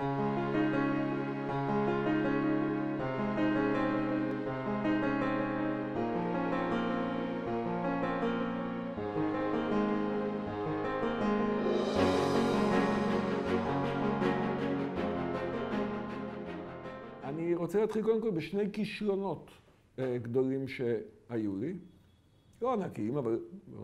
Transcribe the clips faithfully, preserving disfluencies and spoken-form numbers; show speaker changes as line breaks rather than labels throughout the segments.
אני רוצה להתחיל קודם כל בשני כישלונות גדולים שהיו לי. לא ענקיים, אבל...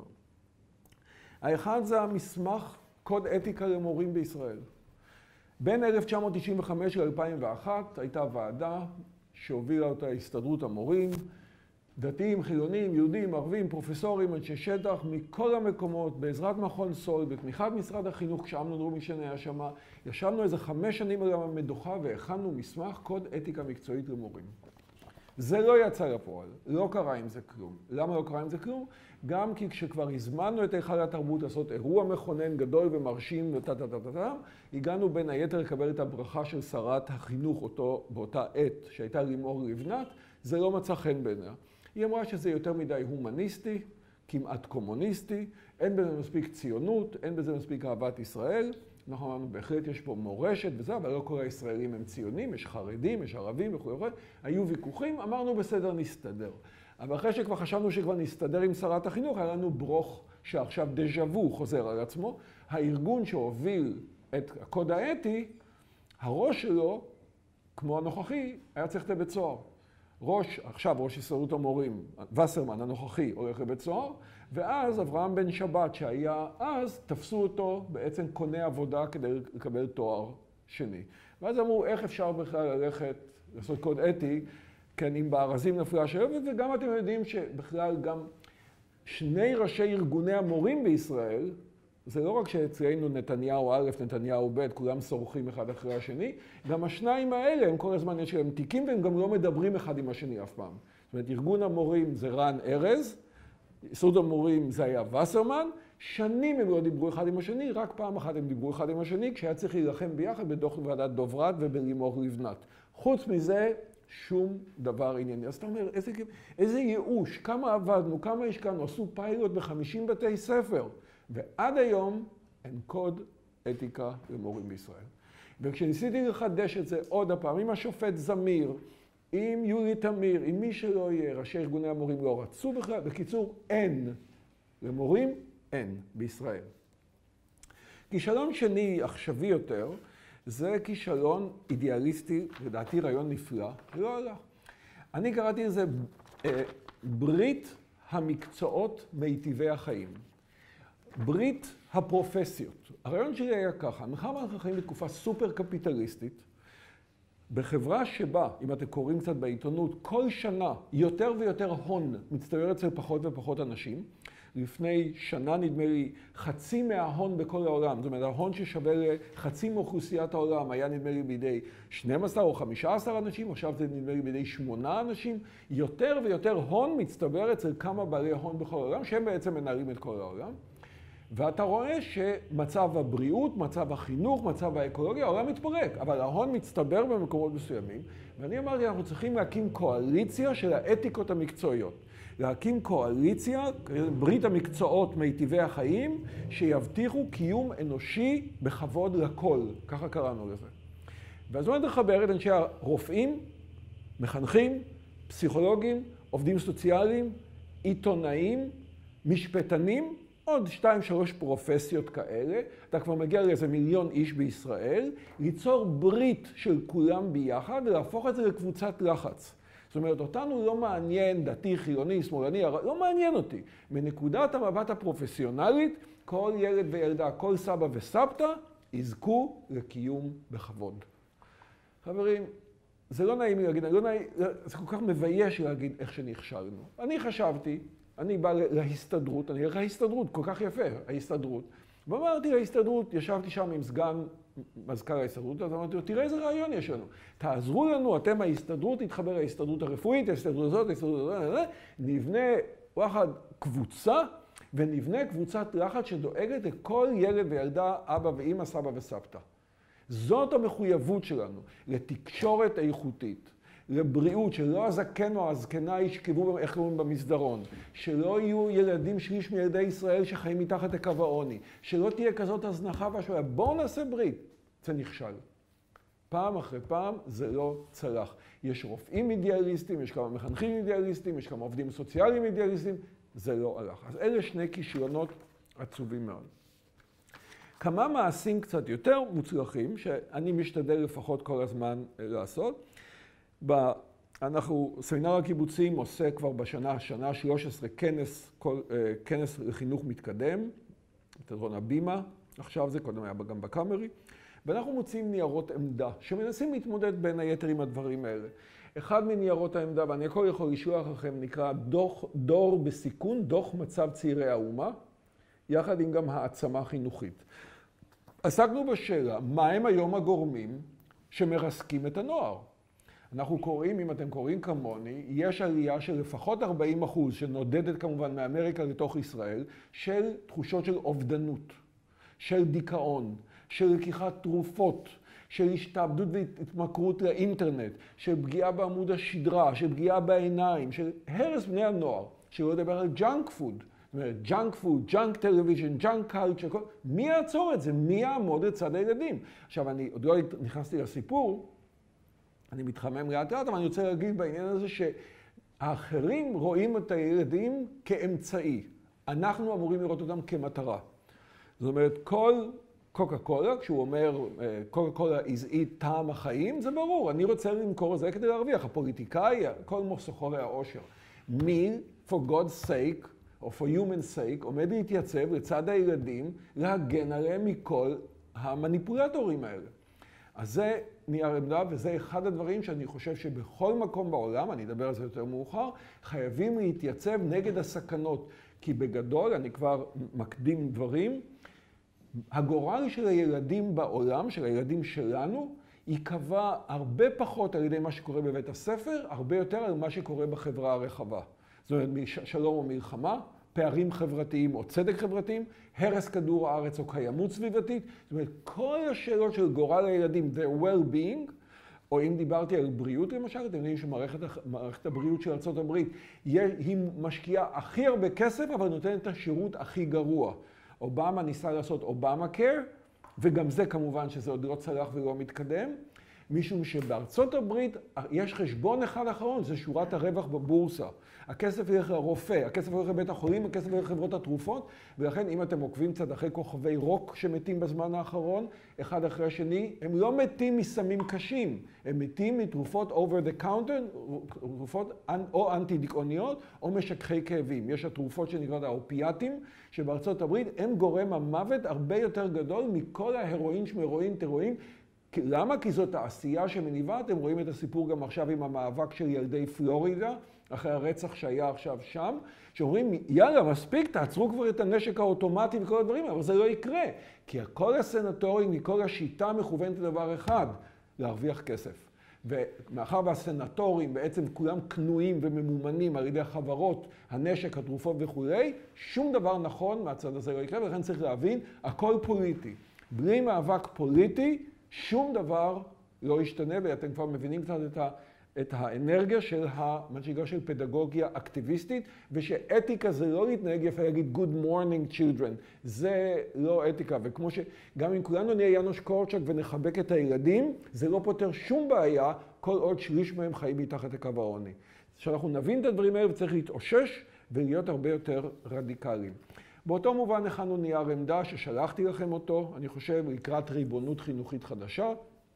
האחד זה המסמך קוד אתיקה למורים בישראל. בין אלף תשע מאות תשעים וחמש ל-אלפיים ואחת הייתה ועדה שהובילה אותה הסתדרות המורים, דתיים, חילונים, יהודים, ערבים, פרופסורים, אנשי שטח, מכל המקומות, בעזרת מכון סול, בתמיכת משרד החינוך, כשאמנון רובינשטיין היה שם, ישבנו איזה חמש שנים על המדוכה והכנו מסמך קוד אתיקה מקצועית למורים. זה לא יצא לפועל, לא קרה עם זה כלום. למה לא קרה עם זה כלום? גם כי כשכבר הזמנו את היכל התרבות לעשות אירוע מכונן גדול ומרשים וטה-טה-טה-טה, הגענו בין היתר לקבל את הברכה של שרת החינוך אותו, באותה עת, שהייתה לימור לבנת, זה לא מצא חן בעיניה. היא אמרה שזה יותר מדי הומניסטי, כמעט קומוניסטי, אין בזה מספיק ציונות, אין בזה מספיק אהבת ישראל. אנחנו אמרנו, בהחלט יש פה מורשת וזה, אבל לא כל הישראלים הם ציונים, יש חרדים, יש ערבים וכו' וכו'. היו ויכוחים, אמרנו בסדר, נסתדר. אבל אחרי שכבר חשבנו שכבר נסתדר עם שרת החינוך, היה לנו ברוך שעכשיו דז'ה וו חוזר על עצמו. הארגון שהוביל את הקוד האתי, הראש שלו, כמו הנוכחי, היה צריך לבית סוהר. ראש, עכשיו ראש הסתדרות המורים, וסרמן הנוכחי, הולך לבית סוהר, ואז אברהם בן שבת שהיה אז, תפסו אותו בעצם קונה עבודה כדי לקבל תואר שני. ואז אמרו, איך אפשר בכלל ללכת, לעשות קוד אתי, כן, אם בארזים נפלה שלבת, וגם אתם יודעים שבכלל גם שני ראשי ארגוני המורים בישראל, זה לא רק שאצלנו נתניהו א', נתניהו ב', כולם שורכים אחד אחרי השני, גם השניים האלה, הם כל הזמן יש להם תיקים, והם גם לא מדברים אחד עם השני אף פעם. זאת אומרת, ארגון המורים זה רן ארז, הסתדרות המורים זה היה וסרמן, שנים הם לא דיברו אחד עם השני, רק פעם אחת הם דיברו אחד עם השני, כשהיה צריך להילחם ביחד בדוח ועדת דוברת ובלימור לבנת. חוץ מזה, שום דבר ענייני. אז אתה אומר, איזה, איזה ייאוש, כמה עבדנו, כמה השקענו, עשו פיילוט ב-חמישים בתי ספר. ועד היום אין קוד אתיקה למורים בישראל. וכשניסיתי לחדש את זה עוד הפעם, עם השופט זמיר, עם יולי תמיר, עם מי שלא יהיה, ראשי ארגוני המורים לא רצו בכלל. בקיצור, אין. למורים אין בישראל. כישלון שני, עכשווי יותר, זה כישלון אידיאליסטי, לדעתי רעיון נפלא, לא הלך. אני קראתי לזה אה, ברית המקצועות מיטיבי החיים. ברית הפרופסיות. הרעיון שלי היה ככה, מאחר ואנחנו חיים בתקופה סופר קפיטליסטית, בחברה שבה, אם אתם קוראים קצת בעיתונות, כל שנה יותר ויותר הון מצטבר אצל פחות ופחות אנשים. לפני שנה נדמה לי חצי מההון בכל העולם, זאת אומרת ההון ששווה לחצי מאוכלוסיית העולם היה נדמה לי בידי שנים עשר או חמישה עשר אנשים, עכשיו זה נדמה לי בידי שמונה אנשים. יותר ויותר הון מצטבר אצל כמה בעלי הון בכל העולם, שהם בעצם מנהלים את כל העולם. ואתה רואה שמצב הבריאות, מצב החינוך, מצב האקולוגיה, העולם מתפרק, אבל ההון מצטבר במקומות מסוימים. ואני אמרתי, אנחנו צריכים להקים קואליציה של האתיקות המקצועיות. להקים קואליציה, ברית המקצועות מיטיבי החיים, שיבטיחו קיום אנושי בכבוד לכל. ככה קראנו לזה. ואז אני לחבר את אנשי הרופאים, מחנכים, פסיכולוגים, עובדים סוציאליים, עיתונאים, משפטנים, עוד שתיים, שלוש פרופסיות כאלה, אתה כבר מגיע לאיזה מיליון איש בישראל, ליצור ברית של כולם ביחד ולהפוך את זה לקבוצת לחץ. זאת אומרת, אותנו לא מעניין דתי, חילוני, שמאלני, לא מעניין אותי. מנקודת המבט הפרופסיונלית, כל ילד וילדה, כל סבא וסבתא, יזכו לקיום בכבוד. חברים, זה לא נעים לי להגיד, לא נעים, זה כל כך מבייש להגיד איך שנכשלנו. אני חשבתי, אני בא להסתדרות, אני אלך להסתדרות, כל כך יפה, ההסתדרות. ואמרתי להסתדרות, ישבתי שם עם סגן מזכ"ל ההסתדרות, אז אמרתי לו, תראה איזה רעיון יש לנו. תעזרו לנו, אתם ההסתדרות, תתחבר להסתדרות הרפואית, ההסתדרות הזאת, ההסתדרות הזאת, נבנה וואחד קבוצה, ונבנה קבוצת לחץ שדואגת לכל ילד וילדה, אבא ואמא, סבא וסבתא. זאת המחויבות שלנו, לתקשורת איכותית. לבריאות, שלא הזקן או הזקנה ישכבו איך קוראים במסדרון, שלא יהיו ילדים שליש מילדי ישראל שחיים מתחת לקו העוני, שלא תהיה כזאת הזנחה והשוואה. בואו נעשה ברית. זה נכשל. פעם אחרי פעם זה לא צלח. יש רופאים אידיאליסטים, יש כמה מחנכים אידיאליסטים, יש כמה עובדים סוציאליים אידיאליסטים, זה לא הלך. אז אלה שני כישלונות עצובים מאוד. כמה מעשים קצת יותר מוצלחים, שאני משתדל לפחות כל הזמן לעשות. אנחנו, סמינר הקיבוצים עושה כבר בשנה, שנה שלוש עשרה כנס, כל, כנס לחינוך מתקדם, בתיאטרון הבימה, עכשיו זה קודם היה גם בקאמרי, ואנחנו מוצאים ניירות עמדה, שמנסים להתמודד בין היתר עם הדברים האלה. אחד מניירות העמדה, ואני הכל יכול לשלוח לכם, נקרא דוח, דור בסיכון, דוח מצב צעירי האומה, יחד עם גם העצמה חינוכית. עסקנו בשאלה, מה הם היום הגורמים שמרסקים את הנוער? אנחנו קוראים, אם אתם קוראים כמוני, יש עלייה של לפחות ארבעים אחוז, שנודדת כמובן מאמריקה לתוך ישראל, של תחושות של אובדנות, של דיכאון, של לקיחת תרופות, של השתעבדות והתמכרות לאינטרנט, של פגיעה בעמוד השדרה, של פגיעה בעיניים, של הרס בני הנוער, שלא לדבר על ג'אנק פוד. זאת אומרת, ג'אנק פוד, ג'אנק טלוויז'ן, ג'אנק קלצ'ר, מי יעצור את זה? מי יעמוד לצד הילדים? עכשיו, אני עוד לא נכנסתי לסיפור, אני מתחמם לאט לאט, אבל אני רוצה להגיד בעניין הזה שהאחרים רואים את הילדים כאמצעי. אנחנו אמורים לראות אותם כמטרה. זאת אומרת, כל קוקה קולה, כשהוא אומר, קוקה קולה is it טעם החיים, זה ברור. אני רוצה למכור את זה כדי להרוויח. הפוליטיקאי, כל מוסכורי העושר. מי, for God's sake, או for human sake, עומד להתייצב לצד הילדים, להגן עליהם מכל המניפולטורים האלה. אז זה נייר עמדה, וזה אחד הדברים שאני חושב שבכל מקום בעולם, אני אדבר על זה יותר מאוחר, חייבים להתייצב נגד הסכנות. כי בגדול, אני כבר מקדים דברים, הגורל של הילדים בעולם, של הילדים שלנו, ייקבע הרבה פחות על ידי מה שקורה בבית הספר, הרבה יותר על מה שקורה בחברה הרחבה. זאת אומרת, שלום או מלחמה, פערים חברתיים או צדק חברתיים, הרס כדור הארץ או קיימות סביבתית. זאת אומרת, כל השאלות של גורל הילדים, their well-being, או אם דיברתי על בריאות למשל, אתם יודעים שמערכת הבריאות של ארצות הברית, היא משקיעה הכי הרבה כסף, אבל נותנת את השירות הכי גרוע. אובמה ניסה לעשות אובמה קר, וגם זה כמובן שזה עוד לא צלח ולא מתקדם, משום שבארצות הברית יש חשבון אחד אחרון, זה שורת הרווח בבורסה. הכסף ילך לרופא, הכסף ילך לבית החולים, הכסף ילך לחברות התרופות, ולכן אם אתם עוקבים קצת אחרי כוכבי רוק שמתים בזמן האחרון, אחד אחרי השני, הם לא מתים מסמים קשים, הם מתים מתרופות over the counter, תרופות או אנטי-דיכאוניות או משככי כאבים. יש התרופות שנקראות האופיאטים, שבארצות הברית הם גורם המוות הרבה יותר גדול מכל ההרואין שמרואין תרואין. למה? כי זאת העשייה שמניבה. אתם רואים את הסיפור גם עכשיו עם המאבק של ילדי פלורידה, אחרי הרצח שהיה עכשיו שם, שאומרים, יאללה, מספיק, תעצרו כבר את הנשק האוטומטי וכל הדברים, אבל זה לא יקרה. כי כל הסנטורים מכל השיטה מכוונת לדבר אחד, להרוויח כסף. ומאחר והסנטורים בעצם כולם קנויים וממומנים על ידי החברות, הנשק, התרופות וכו', שום דבר נכון מהצד הזה לא יקרה, ולכן צריך להבין, הכל פוליטי. בלי מאבק פוליטי, שום דבר לא ישתנה, ואתם כבר מבינים קצת את ה... את האנרגיה של מה שנקרא של פדגוגיה אקטיביסטית, ושאתיקה זה לא להתנהג יפה, להגיד good morning children, זה לא אתיקה, וכמו שגם אם כולנו נהיה יאנוש קורצ'אק ונחבק את הילדים, זה לא פותר שום בעיה, כל עוד שליש מהם חיים מתחת לקו העוני. שאנחנו נבין את הדברים האלה וצריך להתאושש ולהיות הרבה יותר רדיקליים. באותו מובן הכנו נייר עמדה ששלחתי לכם אותו, אני חושב לקראת ריבונות חינוכית חדשה,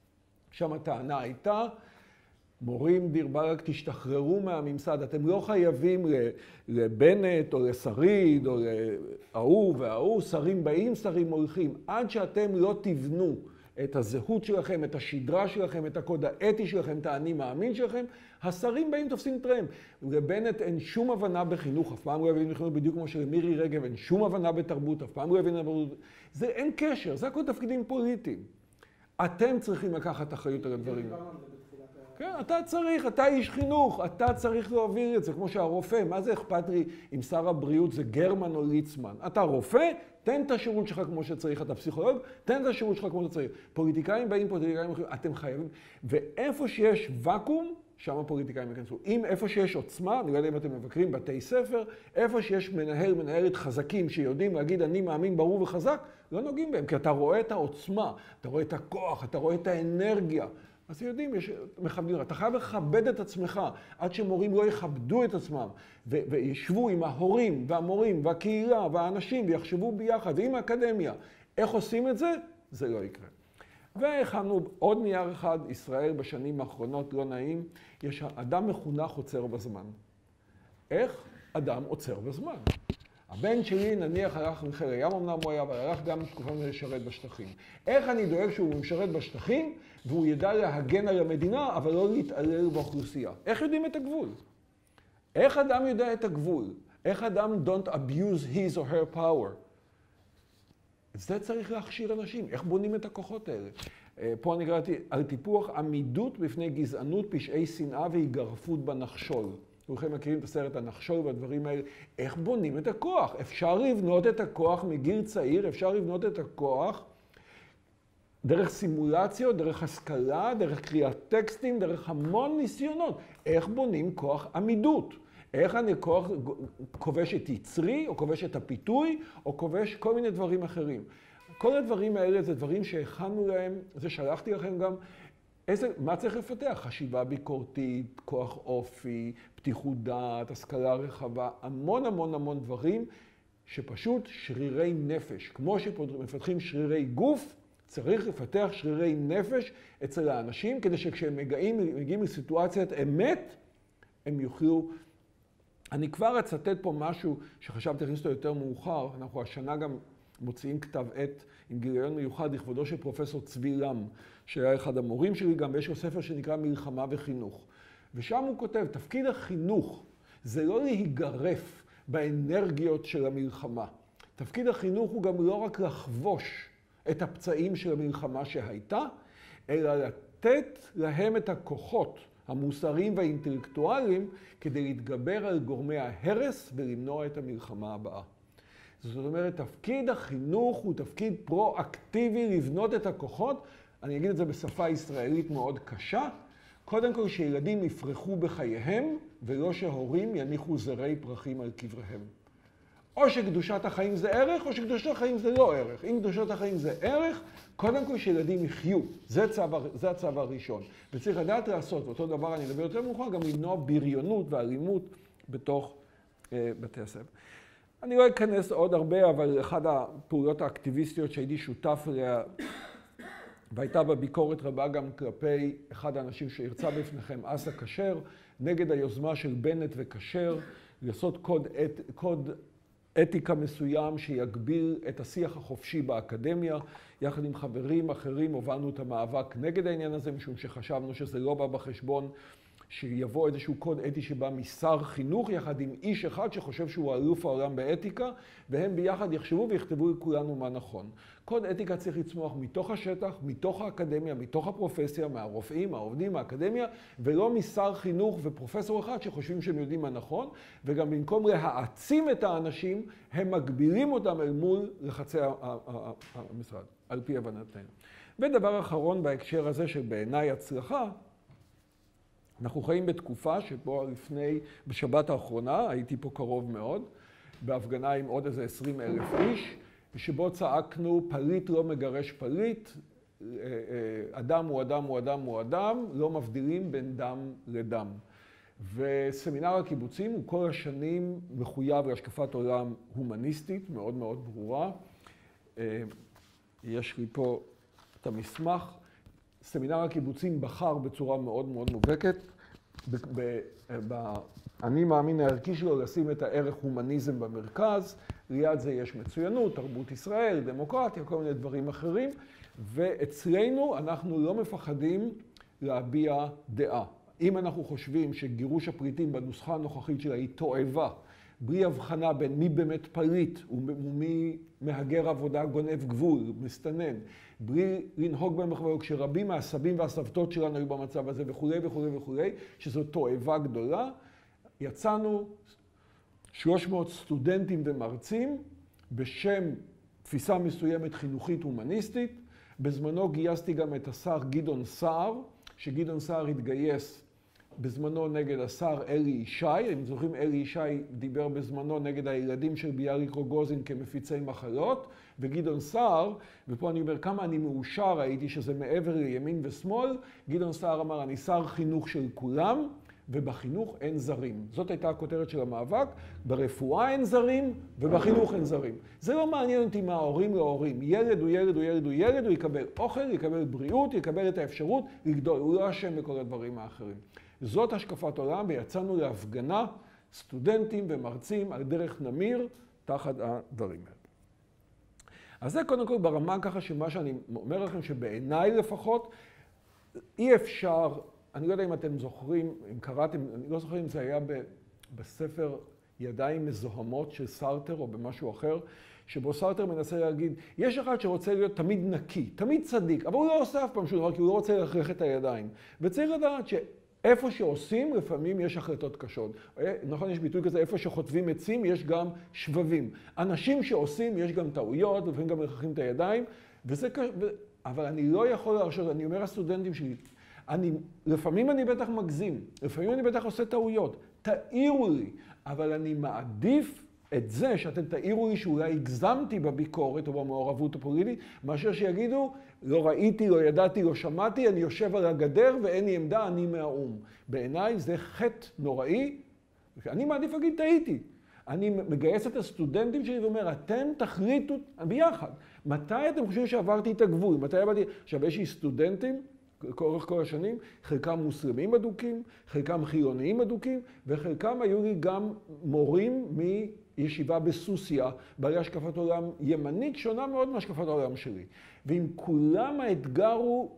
שם הטענה הייתה, מורים דיר באלק, תשתחררו מהממסד, אתם לא חייבים לבנט או לשריד או להוא וההוא, שרים באים, שרים הולכים, עד שאתם לא תבנו את הזהות שלכם, את השדרה שלכם, את הקוד האתי שלכם, את האני מאמין שלכם, השרים באים תופסים טרמפ. לבנט אין שום הבנה בחינוך, אף פעם לא הבין בחינוך בדיוק כמו שלמירי רגב, אין שום הבנה בתרבות, אף פעם לא הבין בתרבות. זה אין קשר, זה הכל תפקידים פוליטיים. אתם צריכים לקחת אחריות על הדברים. כן, אתה צריך, אתה איש חינוך, אתה צריך להוביל את זה, כמו שהרופא, מה זה אכפת לי אם שר הבריאות זה גרמן או ליצמן? אתה רופא, תן את השירות שלך כמו שצריך, אתה פסיכולוג, תן את השירות שלך כמו שצריך. פוליטיקאים באים, פוליטיקאים הולכים, אתם חייבים, ואיפה שיש וקום, שם הפוליטיקאים ייכנסו. אם איפה שיש עוצמה, אני לא יודע אם אתם מבקרים בתי ספר, איפה שיש מנהל, מנהלת חזקים שיודעים להגיד אני מאמין ברור וחזק, לא נוגעים בהם, כי אתה רואה את העוצמה, אתה רואה את הכוח, אתה רואה את האנרגיה. אז יודעים, יש, מכבדים, אתה חייב לכבד את עצמך, עד שמורים לא יכבדו את עצמם, ו- וישבו עם ההורים והמורים והקהילה והאנשים ויחשבו ביחד, ועם האקדמיה. איך עושים את זה? זה לא יקרה. והכנו עוד נייר אחד, ישראל בשנים האחרונות, לא נעים, יש אדם מחונך עוצר בזמן. איך אדם עוצר בזמן? הבן שלי נניח הלך לחיל הים, אמנם הוא היה, אבל הלך גם תקופה לשרת בשטחים. איך אני דואג שהוא משרת בשטחים, והוא ידע להגן על המדינה, אבל לא להתעלל באוכלוסייה? איך יודעים את הגבול? איך אדם יודע את הגבול? איך אדם don't abuse his or her power? את זה צריך להכשיר אנשים. איך בונים את הכוחות האלה? פה אני קראתי על טיפוח עמידות בפני גזענות, פשעי שנאה והיגרפות בנחשול. כולכם מכירים את הסרט הנחשול והדברים האלה. איך בונים את הכוח? אפשר לבנות את הכוח מגיל צעיר, אפשר לבנות את הכוח דרך סימולציות, דרך השכלה, דרך קריאת טקסטים, דרך המון ניסיונות. איך בונים כוח עמידות? איך אני כוח כובש את יצרי, או כובש את הפיתוי, או כובש כל מיני דברים אחרים. כל הדברים האלה זה דברים שהכנו להם, זה שלחתי לכם גם, איזה, מה צריך לפתח? חשיבה ביקורתית, כוח אופי, פתיחות דעת, השכלה רחבה, המון המון המון דברים שפשוט שרירי נפש. כמו שמפתחים שרירי גוף, צריך לפתח שרירי נפש אצל האנשים, כדי שכשהם מגיעים, מגיעים לסיטואציית אמת, הם יוכלו... אני כבר אצטט פה משהו שחשבתי להכניס אותו יותר מאוחר. אנחנו השנה גם מוציאים כתב עת עם גיליון מיוחד לכבודו של פרופסור צבי לם, שהיה אחד המורים שלי גם, ויש לו ספר שנקרא מלחמה וחינוך. ושם הוא כותב, תפקיד החינוך זה לא להיגרף באנרגיות של המלחמה. תפקיד החינוך הוא גם לא רק לחבוש את הפצעים של המלחמה שהייתה, אלא לתת להם את הכוחות המוסריים והאינטלקטואליים כדי להתגבר על גורמי ההרס ולמנוע את המלחמה הבאה. זאת אומרת, תפקיד החינוך הוא תפקיד פרו-אקטיבי לבנות את הכוחות. אני אגיד את זה בשפה ישראלית מאוד קשה. קודם כל שילדים יפרחו בחייהם, ולא שהורים יניחו זרי פרחים על קבריהם. או שקדושת החיים זה ערך, או שקדושת החיים זה לא ערך. אם קדושת החיים זה ערך, קודם כל שילדים יחיו. זה, צו, זה הצו הראשון. וצריך לדעת לעשות, ואותו דבר אני מדבר יותר מאוחר, גם למנוע בריונות ואלימות בתוך אה, בתי הספר. אני לא אכנס עוד הרבה, אבל אחת הפעולות האקטיביסטיות שהייתי שותף אליה, והייתה בביקורת רבה גם כלפי אחד האנשים שהרצה בפניכם, אסא כשר, נגד היוזמה של בנט וכשר, לעשות קוד, את, קוד אתיקה מסוים שיגביר את השיח החופשי באקדמיה. יחד עם חברים אחרים הובלנו את המאבק נגד העניין הזה, משום שחשבנו שזה לא בא בחשבון, שיבוא איזשהו קוד אתי שבא משר חינוך, יחד עם איש אחד שחושב שהוא אלוף העולם באתיקה, והם ביחד יחשבו ויכתבו לכולנו מה נכון. קוד אתיקה צריך לצמוח מתוך השטח, מתוך האקדמיה, מתוך הפרופסיה, מהרופאים, מהעובדים, מהאקדמיה, ולא משר חינוך ופרופסור אחד שחושבים שהם יודעים מה נכון, וגם במקום להעצים את האנשים, הם מגבילים אותם אל מול לחצי המשרד, על פי הבנתנו. ודבר אחרון בהקשר הזה שבעיניי הצלחה, אנחנו חיים בתקופה שבו לפני, בשבת האחרונה, הייתי פה קרוב מאוד, בהפגנה עם עוד איזה עשרים אלף איש, שבו צעקנו פליט לא מגרש פליט, אדם הוא אדם הוא אדם הוא אדם, לא מבדילים בין דם לדם. וסמינר הקיבוצים הוא כל השנים מחויב להשקפת עולם הומניסטית, מאוד מאוד ברורה. יש לי פה את המסמך. סמינר הקיבוצים בחר בצורה מאוד מאוד מובהקת, אני מאמין הערכי שלו לשים את הערך הומניזם במרכז, ליד זה יש מצוינות, תרבות ישראל, דמוקרטיה, כל מיני דברים אחרים, ואצלנו אנחנו לא מפחדים להביע דעה. אם אנחנו חושבים שגירוש הפליטים בנוסחה הנוכחית שלה היא תועבה, בלי הבחנה בין מי באמת פליט ומי מהגר עבודה גונב גבול, מסתנן, בלי לנהוג בהם בכלל, כשרבים מהסבים והסבתות שלנו היו במצב הזה וכו' וכו' וכו', שזו תועבה גדולה, יצאנו שלוש מאות סטודנטים ומרצים בשם תפיסה מסוימת חינוכית הומניסטית. בזמנו גייסתי גם את השר גדעון סער, שגדעון סער התגייס בזמנו נגד השר אלי ישי. אם זוכרים, אלי ישי דיבר בזמנו נגד הילדים של ביאליק רוגוזין כמפיצי מחלות, וגדעון סער, ופה אני אומר כמה אני מאושר, הייתי שזה מעבר לימין ושמאל, גדעון סער אמר, אני שר חינוך של כולם, ובחינוך אין זרים. זאת הייתה הכותרת של המאבק, ברפואה אין זרים ובחינוך אין זרים. זה לא מעניין אותי מה ההורים להורים. ילד הוא ילד הוא ילד הוא ילד, הוא יקבל אוכל, יקבל בריאות, יקבל את האפשרות לגדול. הוא לא אשם בכל הדברים האחרים. זאת השקפת עולם, ויצאנו להפגנה, סטודנטים ומרצים על דרך נמיר, תחת הדברים האלה. אז זה קודם כל ברמה ככה שמה שאני אומר לכם, שבעיניי לפחות, אי אפשר, אני לא יודע אם אתם זוכרים, אם קראתם, אני לא זוכר אם זה היה בספר ידיים מזוהמות של סארטר או במשהו אחר, שבו סארטר מנסה להגיד, יש אחד שרוצה להיות תמיד נקי, תמיד צדיק, אבל הוא לא עושה אף פעם שום דבר, כי הוא לא רוצה להכריח את הידיים. וצריך לדעת שאיפה שעושים, לפעמים יש החלטות קשות. נכון, יש ביטוי כזה, איפה שחוטבים עצים, יש גם שבבים. אנשים שעושים, יש גם טעויות, לפעמים גם מכריחים את הידיים, וזה קשה, אבל אני לא יכול להרשות, אני אומר לסטודנטים שלי, אני, לפעמים אני בטח מגזים, לפעמים אני בטח עושה טעויות, תעירו לי, אבל אני מעדיף את זה שאתם תעירו לי שאולי הגזמתי בביקורת או במעורבות הפוליטית, מאשר שיגידו, לא ראיתי, לא ידעתי, לא שמעתי, אני יושב על הגדר ואין לי עמדה, אני מהאום. בעיניי זה חטא נוראי, אני מעדיף להגיד, טעיתי. אני מגייס את הסטודנטים שלי ואומר, אתם תחליטו ביחד. מתי אתם חושבים שעברתי את הגבול? מתי עברתי? עכשיו, יש לי סטודנטים, לאורך כל השנים, חלקם מוסלמים אדוקים, חלקם חילוניים אדוקים, וחלקם היו לי גם מורים מישיבה בסוסיה, בעלי השקפת עולם ימנית, שונה מאוד מהשקפת העולם שלי. ועם כולם האתגר הוא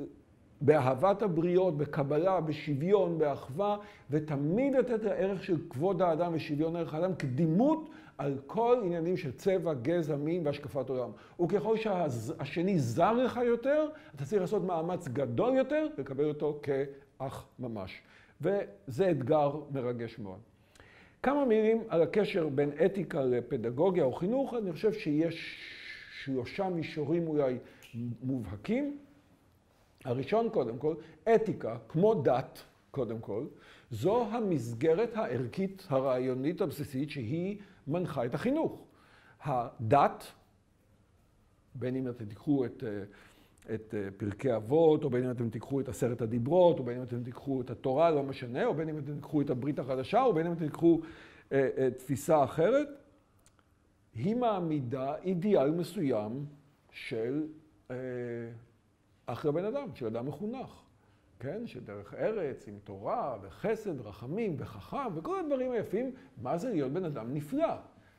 באהבת הבריות, בקבלה, בשוויון, באחווה, ותמיד לתת הערך של כבוד האדם ושוויון ערך האדם קדימות על כל עניינים של צבע, גזע, מין והשקפת עולם. וככל שהשני זר לך יותר, אתה צריך לעשות מאמץ גדול יותר לקבל אותו כאח ממש. וזה אתגר מרגש מאוד. כמה מילים על הקשר בין אתיקה לפדגוגיה או חינוך. אני חושב שיש שלושה מישורים אולי מובהקים. הראשון, קודם כל, אתיקה, כמו דת, קודם כל, זו המסגרת הערכית הרעיונית הבסיסית שהיא מנחה את החינוך. הדת, בין אם אתם תיקחו את, את פרקי אבות, או בין אם אתם תיקחו את עשרת הדיברות, או בין אם אתם תיקחו את התורה, לא משנה, או בין אם אתם תיקחו את הברית החדשה, או בין אם אתם תיקחו אה, אה, תפיסה אחרת, היא מעמידה אידיאל מסוים של אה, אחרי בן אדם, של אדם מחונך. כן? שדרך ארץ, עם תורה, וחסד, רחמים, וחכם, וכל הדברים היפים, מה זה להיות בן אדם נפלא?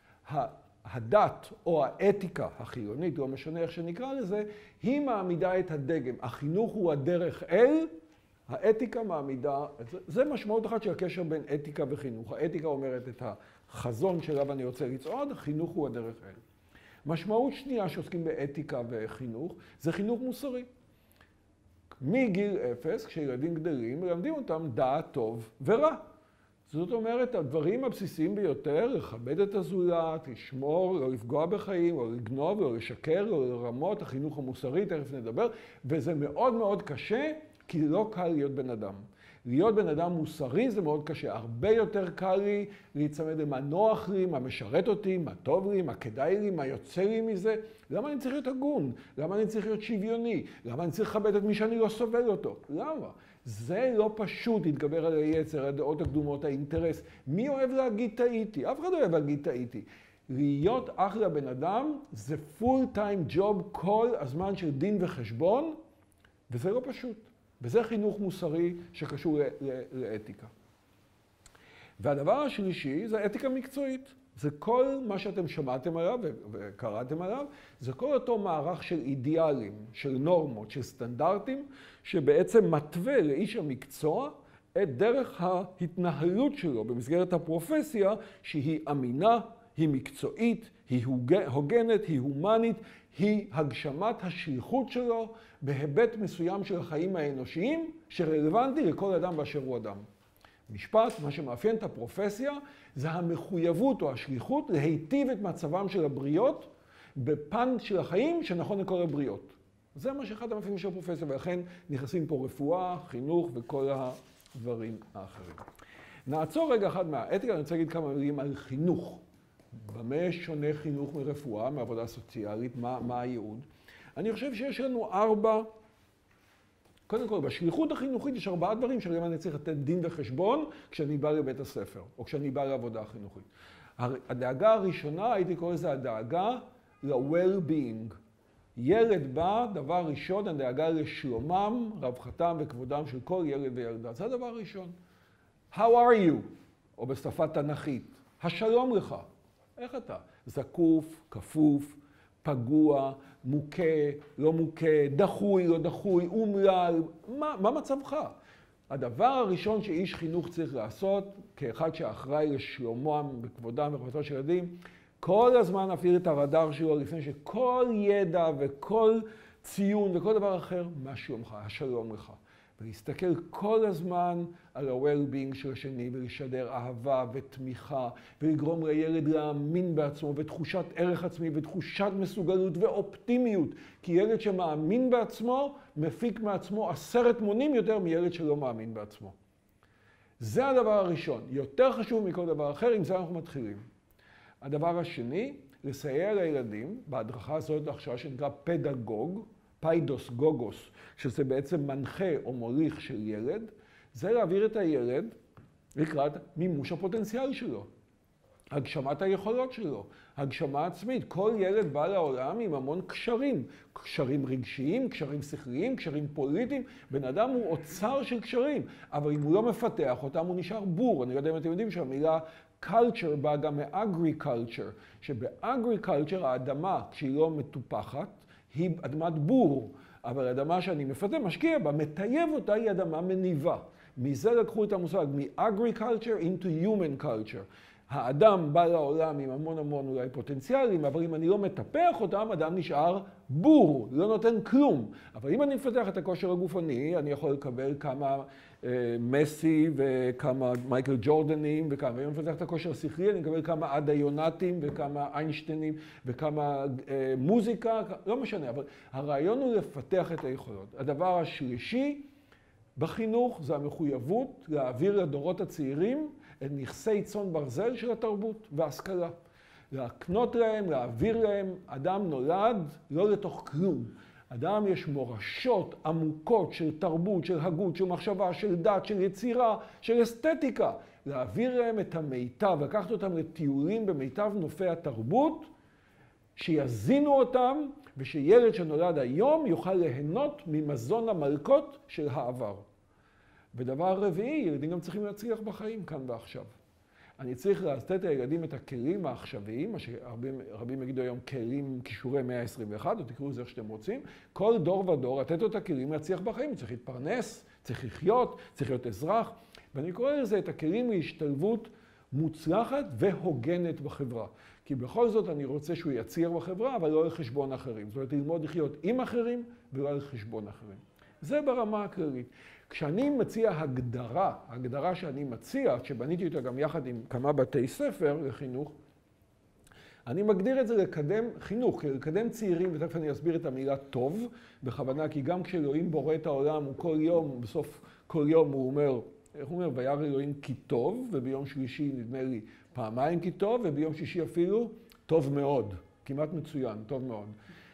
הדת או האתיקה החילונית, לא משנה איך שנקרא לזה, היא מעמידה את הדגם. החינוך הוא הדרך אל, האתיקה מעמידה, זה משמעות אחת של הקשר בין אתיקה וחינוך. האתיקה אומרת את החזון שאליו אני רוצה לצעוד, החינוך הוא הדרך אל. משמעות שנייה שעוסקים באתיקה וחינוך, זה חינוך מוסרי. מגיל אפס, כשילדים גדלים, מלמדים אותם דעת טוב ורע. זאת אומרת, הדברים הבסיסיים ביותר, לכבד את הזולת, לשמור, לא לפגוע בחיים, לא לגנוב, לא לשקר, לא לרמות, החינוך המוסרי, תכף נדבר, וזה מאוד מאוד קשה, כי לא קל להיות בן אדם. להיות בן אדם מוסרי זה מאוד קשה. הרבה יותר קל לי להיצמד למה נוח לי, מה משרת אותי, מה טוב לי, מה כדאי לי, מה יוצא לי מזה. למה אני צריך להיות הגון? למה אני צריך להיות שוויוני? למה אני צריך לכבד את מי שאני לא סובל אותו? למה? זה לא פשוט להתגבר על היצר, הדעות הקדומות, האינטרס. מי אוהב להגיד טעיתי? אף אחד לא אוהב להגיד טעיתי. להיות אחלה בן אדם זה פול טיים ג'וב כל הזמן של דין וחשבון, וזה לא פשוט. וזה חינוך מוסרי שקשור לאתיקה. והדבר השלישי זה אתיקה מקצועית. זה כל מה שאתם שמעתם עליו וקראתם עליו, זה כל אותו מערך של אידיאלים, של נורמות, של סטנדרטים, שבעצם מתווה לאיש המקצוע את דרך ההתנהלות שלו במסגרת הפרופסיה, שהיא אמינה, היא מקצועית, היא הוגנת, היא הומנית, היא הגשמת השליחות שלו בהיבט מסוים של החיים האנושיים, שרלוונטי לכל אדם באשר הוא אדם. משפט, מה שמאפיין את הפרופסיה, זה המחויבות או השליחות להיטיב את מצבם של הבריות בפן של החיים שנכון לכל הבריות. זה מה שאחד המאפיינים של הפרופסיה, ולכן נכנסים פה רפואה, חינוך וכל הדברים האחרים. נעצור רגע אחד מהאתיקה, אני רוצה להגיד כמה מילים על חינוך. במה שונה חינוך מרפואה, מעבודה סוציאלית, מה, מה הייעוד? אני חושב שיש לנו ארבע, קודם כל, בשליחות החינוכית יש ארבעה דברים שעליהם אני צריך לתת דין וחשבון כשאני בא לבית הספר, או כשאני בא לעבודה החינוכית. הדאגה הראשונה, הייתי קורא לזה הדאגה ל-well-being. ילד בא, דבר ראשון, הדאגה לשלומם, רווחתם וכבודם של כל ילד וילדה. זה הדבר הראשון. How are you? או בשפה תנ"כית. השלום לך. איך אתה? זקוף, כפוף, פגוע, מוכה, לא מוכה, דחוי, לא דחוי, אומלל. מה, מה מצבך? הדבר הראשון שאיש חינוך צריך לעשות, כאחד שאחראי לשלומם וכבודם וכבודו של ילדים, כל הזמן להפעיל את הרדאר שלו לפני שכל ידע וכל ציון וכל דבר אחר, מה שלומך, השלום לך. ולהסתכל כל הזמן על ה-well-being של השני ולשדר אהבה ותמיכה ולגרום לילד להאמין בעצמו ותחושת ערך עצמי ותחושת מסוגלות ואופטימיות. כי ילד שמאמין בעצמו מפיק מעצמו עשרת מונים יותר מילד שלא מאמין בעצמו. זה הדבר הראשון. יותר חשוב מכל דבר אחר, עם זה אנחנו מתחילים. הדבר השני, לסייע לילדים, בהדרכה הזאת הכשרה שנקרא פדגוג, פיידוס גוגוס, שזה בעצם מנחה או מוליך של ילד, זה להעביר את הילד לקראת מימוש הפוטנציאל שלו, הגשמת היכולות שלו, הגשמה עצמית. כל ילד בא לעולם עם המון קשרים, קשרים רגשיים, קשרים שכליים, קשרים פוליטיים. בן אדם הוא אוצר של קשרים, אבל אם הוא לא מפתח אותם הוא נשאר בור. אני לא יודע אם אתם יודעים שהמילה culture באה גם מ-agriculture, שב-agriculture האדמה, כשהיא לא מטופחת, היא אדמת בור, אבל האדמה שאני מפתה, משקיע בה, מטייב אותה, היא אדמה מניבה. מזה לקחו את המושג, מ-agriculture into human culture. האדם בא לעולם עם המון המון אולי פוטנציאלים, אבל אם אני לא מטפח אותם, אדם נשאר בור, לא נותן כלום. אבל אם אני מפתח את הכושר הגופני, אני יכול לקבל כמה אה, מסי וכמה מייקל ג'ורדנים וכמה. ואם אני מפתח את הכושר השכלי, אני מקבל כמה עדה יונתים וכמה איינשטיינים וכמה אה, מוזיקה, לא משנה, אבל הרעיון הוא לפתח את היכולות. הדבר השלישי בחינוך זה המחויבות להעביר לדורות הצעירים את נכסי צאן ברזל של התרבות וההשכלה. להקנות להם, להעביר להם. אדם נולד לא לתוך כלום. אדם יש מורשות עמוקות של תרבות, של הגות, של מחשבה, של דת, של יצירה, של אסתטיקה. להעביר להם את המיטב, לקחת אותם לטיולים במיטב נופי התרבות, שיזינו אותם, ושילד שנולד היום יוכל ליהנות ממזון המלכות של העבר. ודבר רביעי, ילדים גם צריכים להצליח בחיים כאן ועכשיו. אני צריך לתת לילדים את הכלים העכשוויים, מה שרבים יגידו היום כלים כישורי מאה עשרים ואחת, או תקראו לזה איך שאתם רוצים. כל דור ודור, לתת לו את הכלים להצליח בחיים. צריך להתפרנס, צריך לחיות, צריך להיות אזרח. ואני קורא לזה את הכלים להשתלבות מוצלחת והוגנת בחברה. כי בכל זאת אני רוצה שהוא יצליח בחברה, אבל לא על חשבון אחרים. זאת אומרת, ללמוד לחיות עם אחרים ולא על חשבון אחרים. זה ברמה הכללית. כשאני מציע הגדרה, הגדרה שאני מציע, שבניתי אותה גם יחד עם כמה בתי ספר לחינוך, אני מגדיר את זה לקדם חינוך, לקדם צעירים, ותכף אני אסביר את המילה טוב, בכוונה, כי גם כשאלוהים בורא את העולם, הוא כל יום, בסוף כל יום הוא אומר, איך הוא אומר? וירא אלוהים כי טוב, וביום שלישי נדמה לי פעמיים כי טוב, וביום שישי אפילו טוב מאוד, כמעט מצוין, טוב מאוד.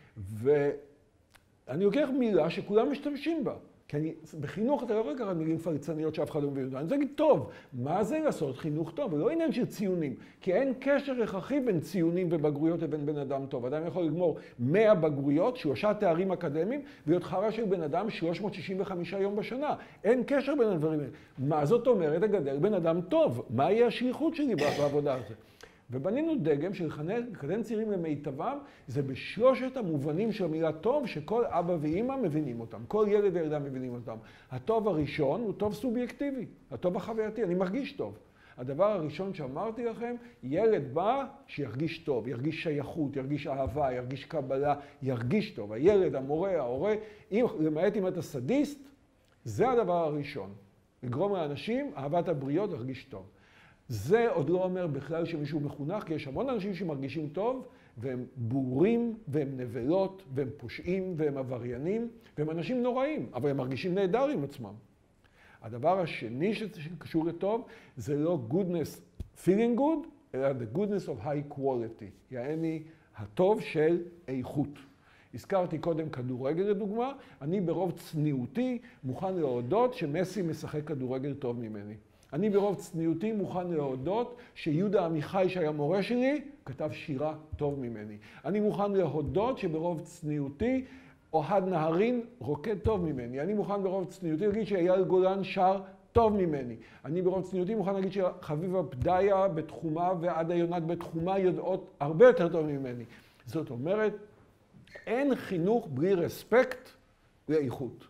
ואני לוקח מילה שכולם משתמשים בה. כי אני, בחינוך אתה לא רואה ככה מילים פלצניות שאף אחד לא מבין אותה. אני רוצה להגיד, טוב, מה זה לעשות חינוך טוב? זה לא עניין של ציונים, כי אין קשר הכרחי בין ציונים ובגרויות לבין בן אדם טוב. אדם יכול לגמור מאה בגרויות, שלושה תארים אקדמיים, להיות חרא של בן אדם שלוש מאות שישים וחמישה יום בשנה. אין קשר בין הדברים האלה. מה זאת אומרת לגדל בן אדם טוב? מה יהיה השליחות שלי בעבודה הזאת? ובנינו דגם של לקדם צעירים למיטבם, זה בשלושת המובנים של המילה טוב, שכל אבא ואמא מבינים אותם, כל ילד וילדה מבינים אותם. הטוב הראשון הוא טוב סובייקטיבי, הטוב החווייתי, אני מרגיש טוב. הדבר הראשון שאמרתי לכם, ילד בא שירגיש טוב, ירגיש שייכות, ירגיש אהבה, ירגיש קבלה, ירגיש טוב. הילד, המורה, ההורה, אם, למעט אם אתה סדיסט, זה הדבר הראשון. לגרום לאנשים, אהבת הבריות, ירגיש טוב. זה עוד לא אומר בכלל שמישהו מחונך, כי יש המון אנשים שמרגישים טוב, והם בורים, והם נבלות, והם פושעים, והם עבריינים, והם אנשים נוראים, אבל הם מרגישים נהדר עם עצמם. הדבר השני שקשור לטוב, זה לא goodness feeling good, אלא the goodness of high quality, יעני הטוב של איכות. הזכרתי קודם כדורגל לדוגמה, אני ברוב צניעותי מוכן להודות שמסי משחק כדורגל טוב ממני. אני ברוב צניעותי מוכן להודות שיהודה עמיחי שהיה מורה שלי, כתב שירה טוב ממני. אני מוכן להודות שברוב צניעותי אוהד נהרין רוקד טוב ממני. אני מוכן ברוב צניעותי להגיד שאייל גולן שר טוב ממני. אני ברוב צניעותי מוכן להגיד שחביבה פדיה בתחומה ועדה יונת בתחומה יודעות הרבה יותר טוב ממני. זאת אומרת, אין חינוך בלי רספקט לאיכות.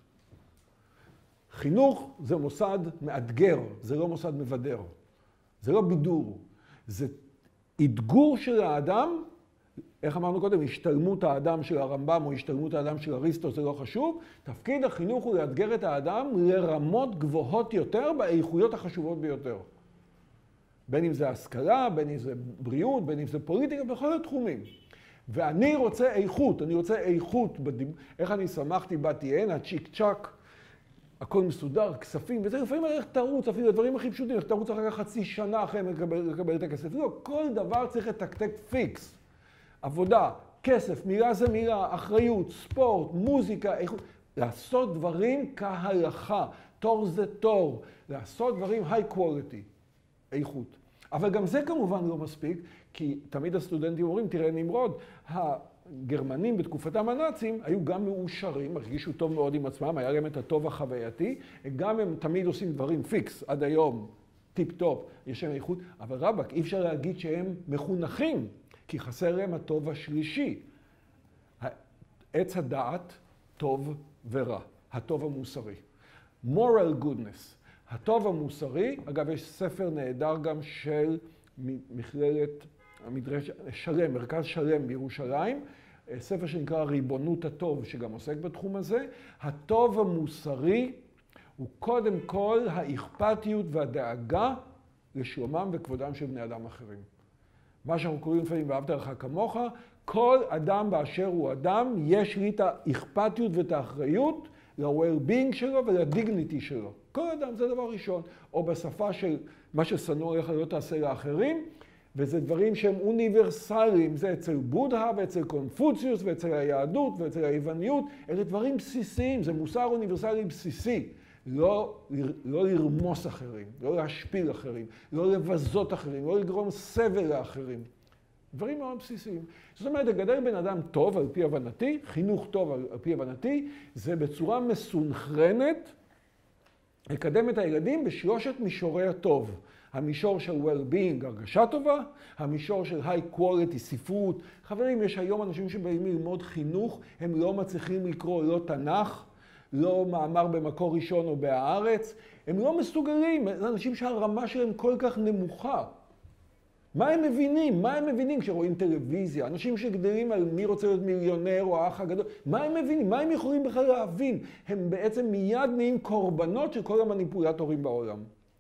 חינוך זה מוסד מאתגר, זה לא מוסד מבדר. זה לא בידור. זה אתגור של האדם, איך אמרנו קודם, השתלמות האדם של הרמב"ם או השתלמות האדם של אריסטו, זה לא חשוב. תפקיד החינוך הוא לאתגר את האדם לרמות גבוהות יותר באיכויות החשובות ביותר. בין אם זה השכלה, בין אם זה בריאות, בין אם זה פוליטיקה, בכל התחומים. ואני רוצה איכות, אני רוצה איכות, בדיב... איך אני שמחתי, באתי הנה, צ'יק צ'ק, הכל מסודר, כספים, וזה לפעמים איך תרוץ, אפילו הדברים הכי פשוטים, איך תרוץ אחר כך חצי שנה אחרי לקבל, לקבל את הכסף. לא, כל דבר צריך לתקתק פיקס. עבודה, כסף, מילה זה מילה, אחריות, ספורט, מוזיקה, איכות. לעשות דברים כהלכה, תור זה תור, לעשות דברים high quality, איכות. אבל גם זה כמובן לא מספיק, כי תמיד הסטודנטים אומרים, תראה נמרוד, הגרמנים בתקופתם הנאצים היו גם מאושרים, הרגישו טוב מאוד עם עצמם, היה להם את הטוב החווייתי, גם הם תמיד עושים דברים פיקס, עד היום, טיפ טופ, יש להם איכות, אבל רבק, אי אפשר להגיד שהם מחונכים, כי חסר להם הטוב השלישי. עץ הדעת, טוב ורע, הטוב המוסרי. moral goodness. הטוב המוסרי, אגב, יש ספר נהדר גם של מכללת המדרש שלם, מרכז שלם בירושלים, ספר שנקרא ריבונות הטוב, שגם עוסק בתחום הזה. הטוב המוסרי הוא קודם כל האכפתיות והדאגה לשלומם וכבודם של בני אדם אחרים. מה שאנחנו קוראים לפעמים ואהבת לך כמוך, כל אדם באשר הוא אדם, יש לי את האכפתיות ואת האחריות ל-well-being שלו ול-dignity שלו. כל אדם זה דבר ראשון. או בשפה של מה ששנוא עליך לא תעשה לאחרים, וזה דברים שהם אוניברסליים. זה אצל בודהה ואצל קונפוציוס ואצל היהדות ואצל היווניות. אלה דברים בסיסיים, זה מוסר אוניברסלי בסיסי. לא, לא לרמוס אחרים, לא להשפיל אחרים, לא לבזות אחרים, לא לגרום סבל לאחרים. דברים מאוד בסיסיים. זאת אומרת, לגדל בן אדם טוב על פי הבנתי, חינוך טוב על פי הבנתי, זה בצורה מסונכרנת לקדם את הילדים בשלושת מישורי הטוב. המישור של well-being, הרגשה טובה, המישור של high quality, ספרות. חברים, יש היום אנשים שבאים ללמוד חינוך, הם לא מצליחים לקרוא לא תנ"ך, לא מאמר במקור ראשון או בהארץ. הם לא מסוגלים, זה אנשים שהרמה שלהם כל כך נמוכה. מה הם מבינים? מה הם מבינים כשרואים טלוויזיה? אנשים שגדלים על מי רוצה להיות מיליונר או האח הגדול, מה הם מבינים? מה הם יכולים בכלל להבין? הם בעצם מיד נהיים קורבנות של כל המניפולטורים בעולם.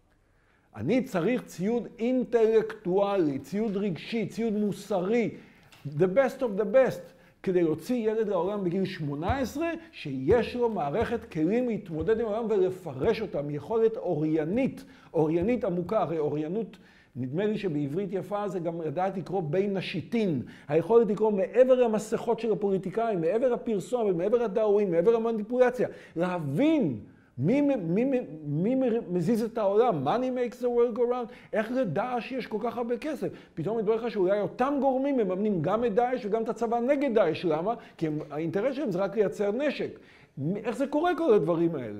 אני צריך ציוד אינטלקטואלי, ציוד רגשי, ציוד מוסרי, the best of the best, כדי להוציא ילד לעולם בגיל שמונה עשרה, שיש לו מערכת כלים להתמודד עם העולם ולפרש אותם, יכולת אוריינית, אוריינית עמוקה, הרי אוריינות, נדמה לי שבעברית יפה זה גם לדעת לקרוא בין השיטין, היכולת לקרוא מעבר למסכות של הפוליטיקאים, מעבר הפרסום, מעבר הדאווין, מעבר המניפולציה, להבין מי, מי, מי, מי מזיז את העולם, money makes the world go round, איך לדעש יש כל כך הרבה כסף. פתאום מתברר לך שאולי אותם גורמים מממנים גם את דאעש וגם את הצבא נגד דאעש, למה? כי הם, האינטרס שלהם זה רק לייצר נשק. איך זה קורה כל הדברים האלה?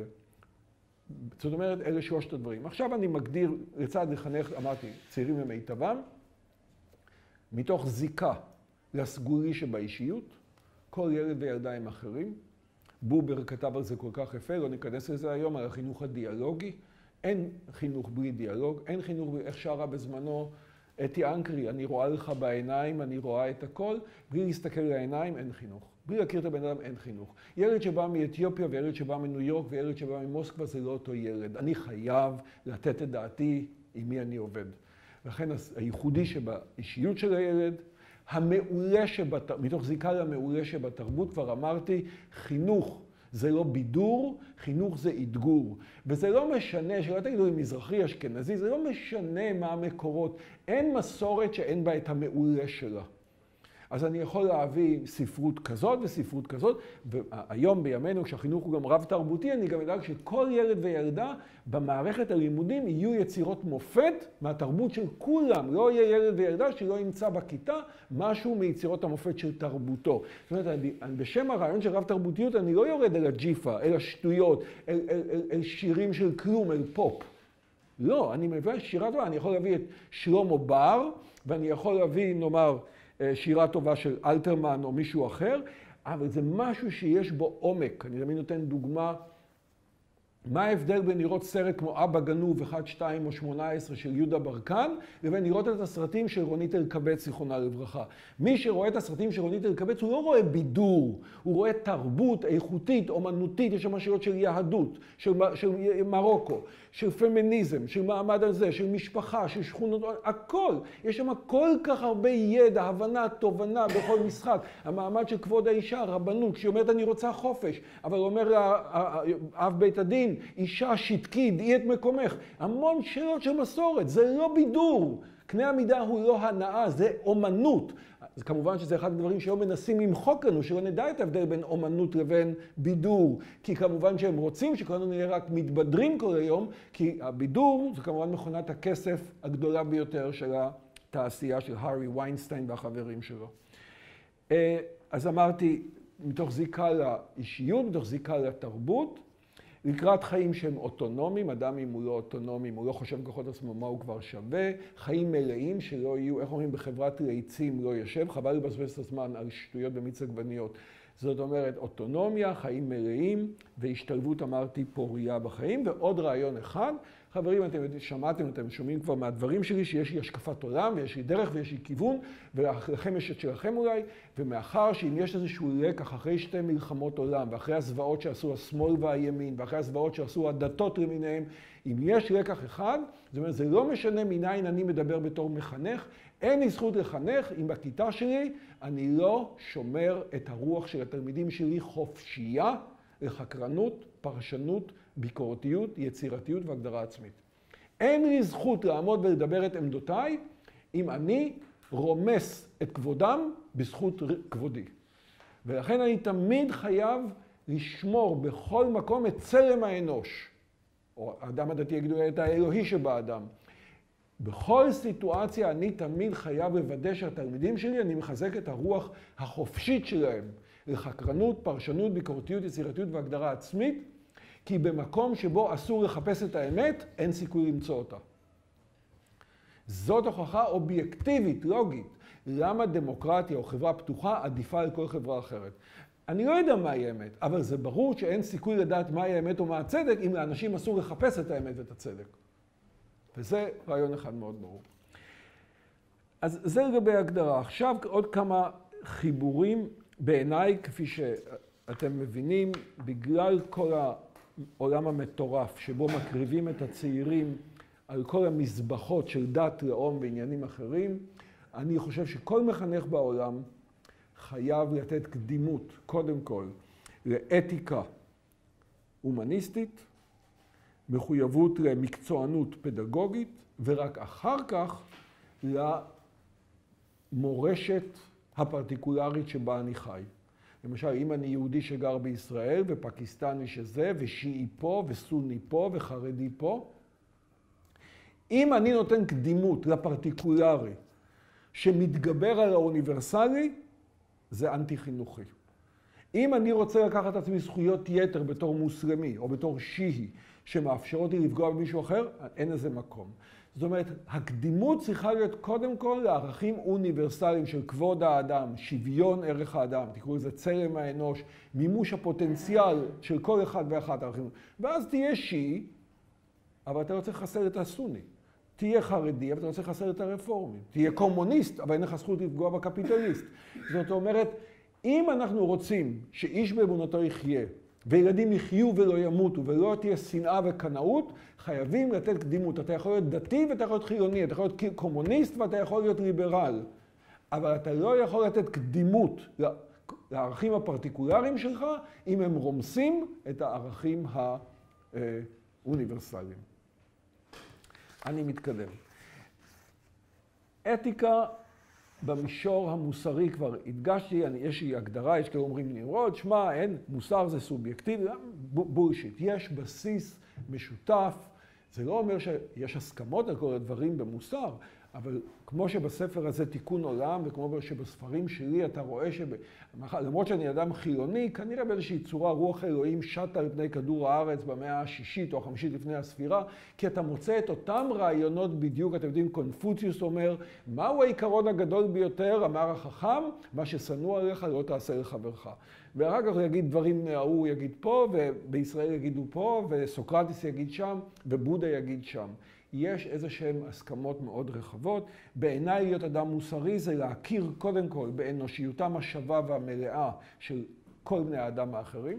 זאת אומרת, אלה שלושת הדברים. עכשיו אני מגדיר לצד לחנך, אמרתי, צעירים למיטבם, מתוך זיקה לסגולי שבאישיות, כל ילד וילדה הם אחרים. בובר כתב על זה כל כך יפה, לא ניכנס לזה היום, על החינוך הדיאלוגי. אין חינוך בלי דיאלוג, אין חינוך בלי, איך שרה בזמנו אתי אנקרי, אני רואה לך בעיניים, אני רואה את הכל, בלי להסתכל לעיניים, אין חינוך. בלי להכיר את הבן אדם, אין חינוך. ילד שבא מאתיופיה וילד שבא מניו יורק וילד שבא ממוסקבה זה לא אותו ילד. אני חייב לתת את דעתי עם מי אני עובד. לכן הייחודי שבאישיות של הילד, המעולה שבת... מתוך זיקה למעולה שבתרבות, כבר אמרתי, חינוך זה לא בידור, חינוך זה אתגור. וזה לא משנה, שלא תגידו אם מזרחי, אשכנזי, זה לא משנה מה המקורות. אין מסורת שאין בה את המעולה שלה. אז אני יכול להביא ספרות כזאת וספרות כזאת, והיום בימינו, כשהחינוך הוא גם רב תרבותי, אני גם אדאג שכל ילד וילדה במערכת הלימודים יהיו יצירות מופת מהתרבות של כולם. לא יהיה ילד וילדה שלא ימצא בכיתה משהו מיצירות המופת של תרבותו. זאת אומרת, אני, בשם הרעיון של רב תרבותיות, אני לא יורד אל הג'יפה, אל השטויות, אל, אל, אל, אל שירים של כלום, אל פופ. לא, אני מביא שירה טובה, אני יכול להביא את שלמה בר, ואני יכול להביא, נאמר, שירה טובה של אלתרמן או מישהו אחר, אבל זה משהו שיש בו עומק. אני תמיד נותן דוגמה, מה ההבדל בין לראות סרט כמו אבא גנוב, אחד, שתיים או שמונה עשרה של יהודה ברקן, לבין לראות את הסרטים של רונית אלקבץ, זיכרונה לברכה. מי שרואה את הסרטים של רונית אלקבץ, הוא לא רואה בידור, הוא רואה תרבות איכותית, אומנותית, יש שם שאלות של יהדות, של, של מרוקו, של פמיניזם, של מעמד הזה, של משפחה, של שכונות, הכל. יש שם כל כך הרבה ידע, הבנה, תובנה בכל משחק. המעמד של כבוד האישה, הרבנות, כשהיא אומרת אני רוצה חופש, אבל אומר אב בית הדין, אישה שתקי, דעי את מקומך. המון שאלות של מסורת, זה לא בידור. קנה המידה הוא לא הנאה, זה אומנות. אז כמובן שזה אחד הדברים שהיום מנסים למחוק לנו, שלא נדע את ההבדל בין אומנות לבין בידור. כי כמובן שהם רוצים שכולנו נהיה רק מתבדרים כל היום, כי הבידור זה כמובן מכונת הכסף הגדולה ביותר של התעשייה של הארי ויינסטיין והחברים שלו. אז אמרתי, מתוך זיקה לאישיות, מתוך זיקה לתרבות, לקראת חיים שהם אוטונומיים, אדם אם הוא לא אוטונומי, אם הוא לא חושב בכוחות עצמו מה הוא כבר שווה, חיים מלאים שלא יהיו, איך אומרים, בחברת רעיצים לא יושב, חבל לבזבז את הזמן על שטויות במיץ עגבניות. זאת אומרת, אוטונומיה, חיים מלאים והשתלבות, אמרתי, פוריה בחיים. ועוד רעיון אחד, חברים, אתם שמעתם, אתם שומעים כבר מהדברים שלי, שיש לי השקפת עולם ויש לי דרך ויש לי כיוון, ולכם יש את שלכם אולי, ומאחר שאם יש איזשהו לקח אחרי שתי מלחמות עולם, ואחרי הזוועות שעשו השמאל והימין, ואחרי הזוועות שעשו הדתות למיניהם, אם יש לקח אחד, זאת אומרת, זה לא משנה מניין אני מדבר בתור מחנך, אין לי זכות לחנך אם בכיתה שלי אני לא שומר את הרוח של התלמידים שלי חופשייה לחקרנות, פרשנות, ביקורתיות, יצירתיות והגדרה עצמית. אין לי זכות לעמוד ולדבר את עמדותיי אם אני רומס את כבודם בזכות כבודי. ולכן אני תמיד חייב לשמור בכל מקום את צלם האנוש. או האדם הדתי יגידו את האלוהי שבאדם. בכל סיטואציה אני תמיד חייב לוודא שהתלמידים שלי, אני מחזק את הרוח החופשית שלהם לחקרנות, פרשנות, ביקורתיות, יצירתיות והגדרה עצמית, כי במקום שבו אסור לחפש את האמת, אין סיכוי למצוא אותה. זאת הוכחה אובייקטיבית, לוגית, למה דמוקרטיה או חברה פתוחה עדיפה על כל חברה אחרת. אני לא יודע מהי האמת, אבל זה ברור שאין סיכוי לדעת מהי האמת או מה הצדק, אם לאנשים אסור לחפש את האמת ואת הצדק. וזה רעיון אחד מאוד ברור. אז זה לגבי ההגדרה. עכשיו עוד כמה חיבורים בעיניי, כפי שאתם מבינים, בגלל כל העולם המטורף שבו מקריבים את הצעירים על כל המזבחות של דת, לאום ועניינים אחרים, אני חושב שכל מחנך בעולם חייב לתת קדימות, קודם כל, לאתיקה הומניסטית, מחויבות למקצוענות פדגוגית, ורק אחר כך למורשת הפרטיקולרית שבה אני חי. למשל, אם אני יהודי שגר בישראל, ופקיסטני שזה, ושיעי פה, וסוני פה, וחרדי פה, אם אני נותן קדימות לפרטיקולרי שמתגבר על האוניברסלי, זה אנטי-חינוכי. אם אני רוצה לקחת את עצמי זכויות יתר בתור מוסלמי, או בתור שיעי, שמאפשרות לי לפגוע במישהו אחר, אין לזה מקום. זאת אומרת, הקדימות צריכה להיות קודם כל לערכים אוניברסליים של כבוד האדם, שוויון ערך האדם, תקראו לזה צלם האנוש, מימוש הפוטנציאל של כל אחד ואחת הערכים. ואז תהיה שיעי, אבל אתה לא צריך לחסל את הסוני. תהיה חרדי, אבל אתה לא צריך לחסל את הרפורמים. תהיה קומוניסט, אבל אין לך זכות לפגוע בקפיטליסט. זאת אומרת, אם אנחנו רוצים שאיש באמונתו יחיה, וילדים יחיו ולא ימותו, ולא תהיה שנאה וקנאות, חייבים לתת קדימות. אתה יכול להיות דתי ואתה יכול להיות חילוני, אתה יכול להיות קומוניסט ואתה יכול להיות ליברל. אבל אתה לא יכול לתת קדימות לערכים הפרטיקולריים שלך, אם הם רומסים את הערכים האוניברסליים. אני מתקדם. אתיקה במישור המוסרי כבר הדגשתי, אני, יש לי הגדרה, יש כאלה אומרים נמרוד, שמה, אין, מוסר זה סובייקטיבי, בולשיט. יש בסיס משותף, זה לא אומר שיש הסכמות על כל הדברים במוסר, אבל כמו שבספר הזה תיקון עולם, וכמו שבספרים שלי אתה רואה שלמרות שאני אדם חילוני, כנראה באיזושהי צורה רוח אלוהים שטה על פני כדור הארץ במאה השישית או החמישית לפני הספירה, כי אתה מוצא את אותם רעיונות בדיוק, אתם יודעים, קונפוציוס אומר, מהו העיקרון הגדול ביותר, אמר החכם, מה ששנוא עליך לא תעשה לחברך. ואחר כך הוא יגיד דברים, הוא יגיד פה, ובישראל יגידו פה, וסוקרטס יגיד שם, ובודה יגיד שם. יש איזה שהן הסכמות מאוד רחבות. בעיניי להיות אדם מוסרי זה להכיר קודם כל באנושיותם השווה והמלאה של כל בני האדם האחרים.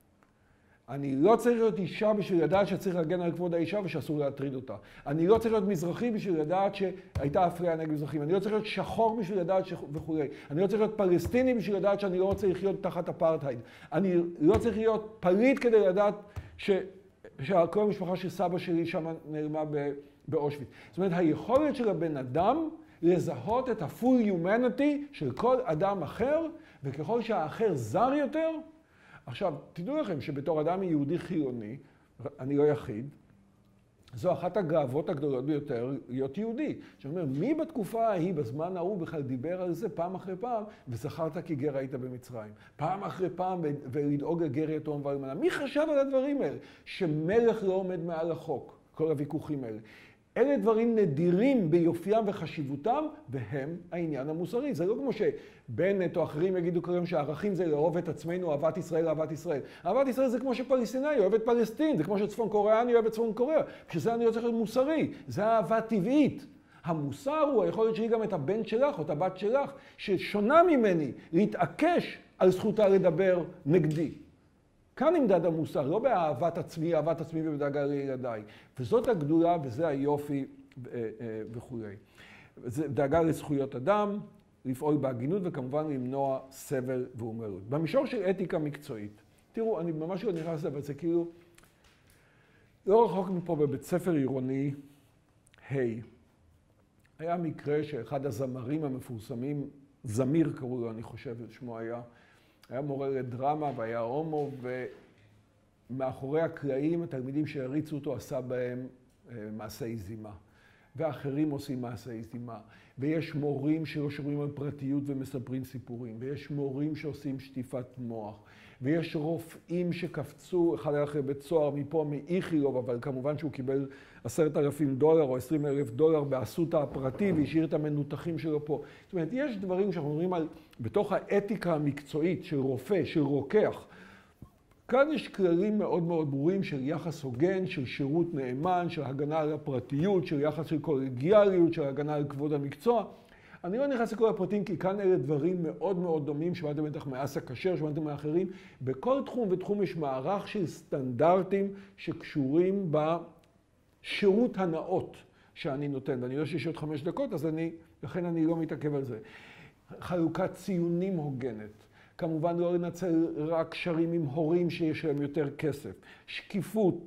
אני לא צריך להיות אישה בשביל לדעת שצריך להגן על כבוד האישה ושאסור להטריד אותה. אני לא צריך להיות מזרחי בשביל לדעת שהייתה אפליה נגד מזרחים. אני לא צריך להיות שחור בשביל לדעת וכו'. אני לא צריך להיות פלסטיני בשביל לדעת שאני לא רוצה לחיות תחת אפרטהייד. אני לא צריך להיות פליט כדי לדעת ש... שכל המשפחה של סבא שלי שם נעלמה באושוויץ. זאת אומרת, היכולת של הבן אדם לזהות את ה-full humanity של כל אדם אחר, וככל שהאחר זר יותר, עכשיו, תדעו לכם שבתור אדם יהודי חילוני, אני לא יחיד, זו אחת הגאוות הגדולות ביותר להיות יהודי. זאת אומרת, מי בתקופה ההיא, בזמן ההוא, בכלל דיבר על זה פעם אחרי פעם, וזכרת כי גר היית במצרים. פעם אחרי פעם, ולדאוג לגר יתום ואלמנה. מי חשב על הדברים האלה? שמלך לא עומד מעל החוק, כל הוויכוחים האלה. אלה דברים נדירים ביופיים וחשיבותם, והם העניין המוסרי. זה לא כמו שבנט או אחרים יגידו כיום שהערכים זה לאהוב את עצמנו, אהבת ישראל, אהבת ישראל. אהבת ישראל זה כמו שפלסטיני אוהב את פלסטין, זה כמו שצפון קוריאני אוהב את צפון קוריאה. שזה אני לא צריך להיות מוסרי, זה אהבה טבעית. המוסר הוא היכולת שלי גם את הבן שלך או את הבת שלך, ששונה ממני, להתעקש על זכותה לדבר נגדי. כאן נמדד המוסר, לא באהבת עצמי, אהבת עצמי ובדאגה לילדיי. וזאת הגדולה וזה היופי וכו'. זה דאגה לזכויות אדם, לפעול בהגינות וכמובן למנוע סבל ואומללות. במישור של אתיקה מקצועית, תראו, אני ממש לא נכנס לזה, אבל זה כאילו, לא רחוק מפה בבית ספר עירוני, היי, היה מקרה שאחד הזמרים המפורסמים, זמיר קראו לו, אני חושב, שמו היה, היה מורה לדרמה והיה הומו, ומאחורי הקלעים התלמידים שהריצו אותו עשה בהם מעשי זימה. ואחרים עושים מעשי זימה. ויש מורים שלא שומרים על פרטיות ומספרים סיפורים. ויש מורים שעושים שטיפת מוח. ויש רופאים שקפצו, אחד הלך לבית סוהר מפה מאיכילוב, אבל כמובן שהוא קיבל עשרת אלפים דולר או עשרים אלף דולר באסותא הפרטי והשאיר את המנותחים שלו פה. זאת אומרת, יש דברים שאנחנו מדברים על, בתוך האתיקה המקצועית של רופא, של רוקח. כאן יש כללים מאוד מאוד ברורים של יחס הוגן, של שירות נאמן, של הגנה על הפרטיות, של יחס של קולגיאליות, של הגנה על כבוד המקצוע. אני לא נכנס לכל הפרטים, כי כאן אלה דברים מאוד מאוד דומים, שמעתם בטח מאסא כשר, שמעתם מאחרים. בכל תחום ותחום יש מערך של סטנדרטים שקשורים בשירות הנאות שאני נותן. ואני יודע שיש עוד חמש דקות, אז אני, לכן אני לא מתעכב על זה. חלוקת ציונים הוגנת. כמובן לא לנצל רק קשרים עם הורים שיש להם יותר כסף. שקיפות.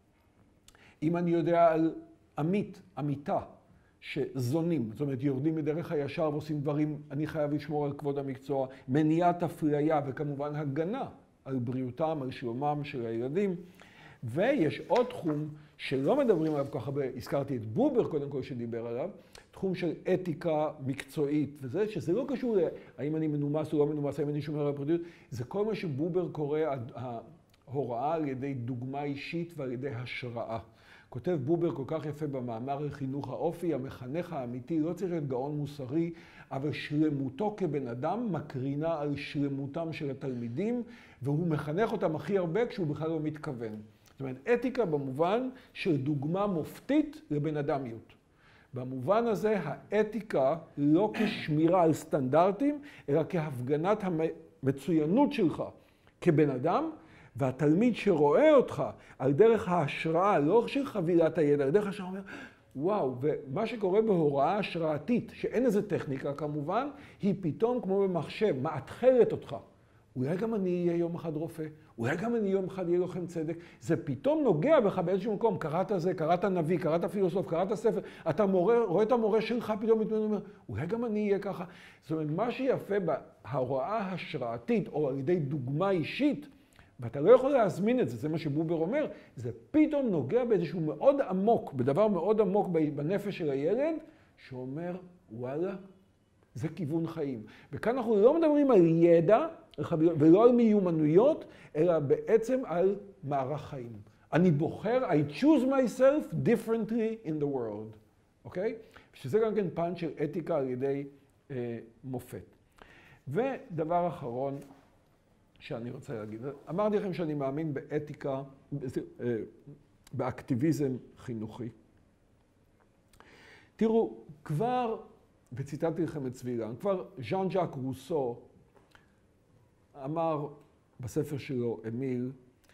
אם אני יודע על עמית, עמיתה, שזונים, זאת אומרת, יורדים מדרך הישר ועושים דברים, אני חייב לשמור על כבוד המקצוע, מניעת אפליה וכמובן הגנה על בריאותם, על שלומם של הילדים. ויש עוד תחום שלא מדברים עליו כל כך הרבה, הזכרתי את בובר קודם כל שדיבר עליו, תחום של אתיקה מקצועית, וזה שזה לא קשור האם אני מנומס או לא מנומס, האם אני שומר על הפרטיות, זה כל מה שבובר קורא ההוראה על ידי דוגמה אישית ועל ידי השראה. כותב בובר כל כך יפה במאמר על חינוך האופי, המחנך האמיתי לא צריך להיות גאון מוסרי, אבל שלמותו כבן אדם מקרינה על שלמותם של התלמידים, והוא מחנך אותם הכי הרבה כשהוא בכלל לא מתכוון. זאת אומרת, אתיקה במובן של דוגמה מופתית לבן אדמיות. במובן הזה האתיקה לא כשמירה על סטנדרטים, אלא כהפגנת המצוינות שלך כבן אדם, והתלמיד שרואה אותך על דרך ההשראה, לא של חבילת הידע, על דרך ההשראה אומר, וואו, ומה שקורה בהוראה השראתית, שאין איזה טכניקה כמובן, היא פתאום כמו במחשב, מאתחלת אותך. אולי גם אני אהיה יום אחד רופא, אולי גם אני יום אחד אהיה לוחם צדק. זה פתאום נוגע בך באיזשהו מקום, קראת זה, קראת נביא, קראת פילוסוף, קראת ספר, אתה מורה, רואה את המורה שלך פתאום מתמודד ואומר, אולי גם אני אהיה ככה. זאת אומרת, מה שיפה בהוראה השראתית או על ידי דוגמה אישית, ואתה לא יכול להזמין את זה, זה מה שבובר אומר, זה פתאום נוגע באיזשהו מאוד עמוק, בדבר מאוד עמוק בנפש של הילד, שאומר, וואלה, זה כיוון חיים. וכאן אנחנו לא מדברים על ידע ולא על מיומנויות, אלא בעצם על מערך חיים. אני בוחר, I choose myself differently in the world. אוקיי? שזה גם כן פן של אתיקה על ידי אה, מופת. ודבר אחרון שאני רוצה להגיד, אמרתי לכם שאני מאמין באתיקה, אה, באקטיביזם חינוכי. תראו, כבר, וציטטתי לכם את צבי אילן, כבר ז'אן ז'אק רוסו אמר בספר שלו, אמיל,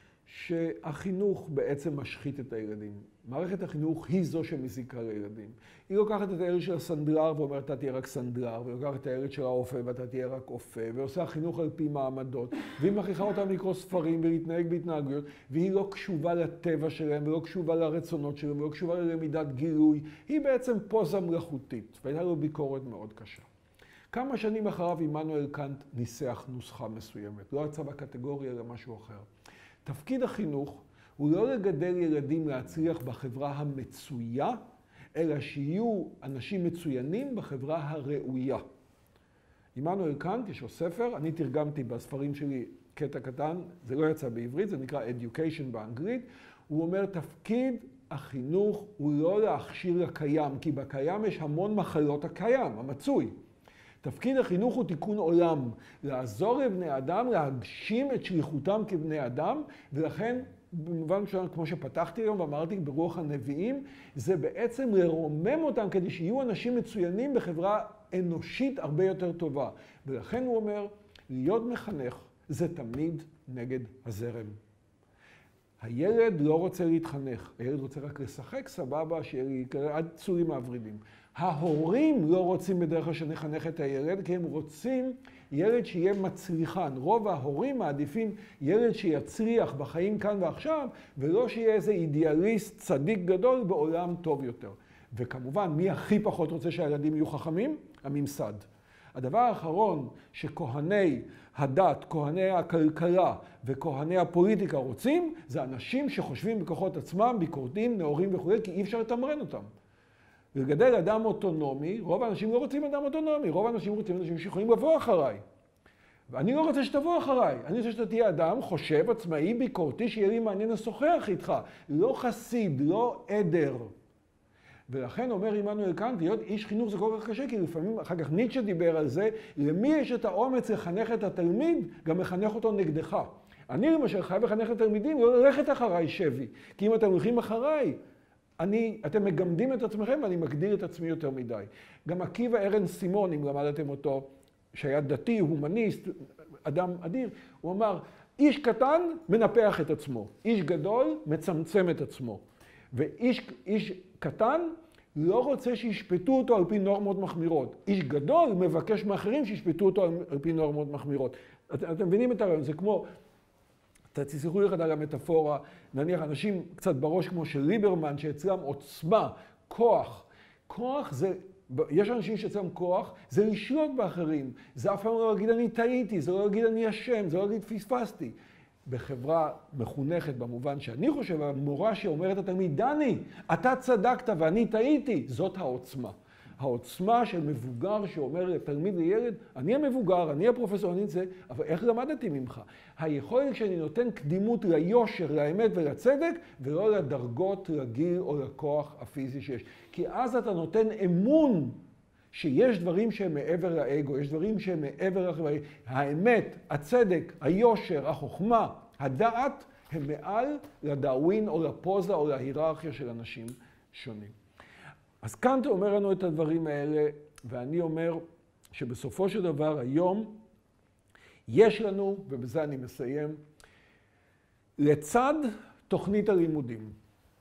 שהחינוך בעצם משחית את הילדים. מערכת החינוך היא זו שמזיקה לילדים. היא לוקחת את הילד של הסנדלר ואומרת, אתה תהיה רק סנדלר, והיא לוקחת את הילד של האופה ואתה תהיה רק אופה, ועושה חינוך על פי מעמדות, והיא מכריחה אותם לקרוא ספרים ולהתנהג בהתנהגויות, והיא לא קשובה לטבע שלהם, ולא קשובה לרצונות שלהם, ולא קשובה ללמידת גילוי. היא בעצם פוזה מלאכותית, והייתה לו ביקורת מאוד קשה. כמה שנים אחריו עמנואל קאנט ניסח נוסחה מסוימת, לא יצא בקטגוריה אלא משהו אחר. תפקיד החינוך הוא לא לגדל ילדים להצליח בחברה המצויה, אלא שיהיו אנשים מצוינים בחברה הראויה. עמנואל קאנט, יש לו ספר, אני תרגמתי בספרים שלי קטע קטן, זה לא יצא בעברית, זה נקרא Education באנגלית. הוא אומר, תפקיד החינוך הוא לא להכשיר לקיים, כי בקיים יש המון מחלות הקיים, המצוי. תפקיד החינוך הוא תיקון עולם, לעזור לבני אדם, להגשים את שליחותם כבני אדם, ולכן, במובן שלנו, כמו שפתחתי היום ואמרתי ברוח הנביאים, זה בעצם לרומם אותם כדי שיהיו אנשים מצוינים בחברה אנושית הרבה יותר טובה. ולכן הוא אומר, להיות מחנך זה תמיד נגד הזרם. הילד לא רוצה להתחנך, הילד רוצה רק לשחק, סבבה, שיהיה עד צורים מהוורידים. ההורים לא רוצים בדרך כלל שנחנך את הילד, כי הם רוצים ילד שיהיה מצליחן. רוב ההורים מעדיפים ילד שיצליח בחיים כאן ועכשיו, ולא שיהיה איזה אידיאליסט צדיק גדול בעולם טוב יותר. וכמובן, מי הכי פחות רוצה שהילדים יהיו חכמים? הממסד. הדבר האחרון שכהני הדת, כהני הכלכלה וכהני הפוליטיקה רוצים, זה אנשים שחושבים בכוחות עצמם, ביקורתיים, נאורים וכו', כי אי אפשר לתמרן אותם. לגדל אדם אוטונומי, רוב האנשים לא רוצים אדם אוטונומי, רוב האנשים רוצים אנשים שיכולים לבוא אחריי. ואני לא רוצה שתבוא אחריי, אני רוצה שאתה תהיה אדם חושב, עצמאי, ביקורתי, שיהיה לי מעניין לשוחח איתך. לא חסיד, לא עדר. ולכן אומר עמנואל קאנט, להיות איש חינוך זה כל כך קשה, כי לפעמים, אחר כך ניטשה דיבר על זה, למי יש את האומץ לחנך את התלמיד, גם לחנך אותו נגדך. אני למשל חייב לחנך את התלמידים, לא ללכת אחריי שבי. כי אם אתם הולכים אחריי, אני, אתם מגמדים את עצמכם ואני מגדיר את עצמי יותר מדי. גם עקיבא ארן סימון, אם למדתם אותו, שהיה דתי, הומניסט, אדם אדיר, הוא אמר, איש קטן מנפח את עצמו, איש גדול מצמצם את עצמו. ואיש איש קטן לא רוצה שישפטו אותו על פי נורמות מחמירות. איש גדול מבקש מאחרים שישפטו אותו על, על פי נורמות מחמירות. את, אתם מבינים את הרעיון? זה כמו, תצליחו לראות על המטאפורה, נניח אנשים קצת בראש כמו של ליברמן, שאצלם עוצמה, כוח. כוח זה, יש אנשים שאצלם כוח, זה לשלוט באחרים. זה אף פעם לא להגיד אני טעיתי, זה לא להגיד אני אשם, זה לא להגיד פספסתי. בחברה מחונכת במובן שאני חושב, המורה שאומרת לתלמיד, דני, אתה צדקת ואני טעיתי, זאת העוצמה. העוצמה של מבוגר שאומר לתלמיד לילד, אני המבוגר, אני הפרופסור, אני זה, אבל איך למדתי ממך? היכולת שאני נותן קדימות ליושר, לאמת ולצדק, ולא לדרגות, לגיל או לכוח הפיזי שיש. כי אז אתה נותן אמון שיש דברים שהם מעבר לאגו, יש דברים שהם מעבר לחברה. האמת, הצדק, היושר, החוכמה, הדעת, הם מעל לדאווין או לפוזה או להיררכיה של אנשים שונים. אז קאנט אומר לנו את הדברים האלה, ואני אומר שבסופו של דבר היום יש לנו, ובזה אני מסיים, לצד תוכנית הלימודים,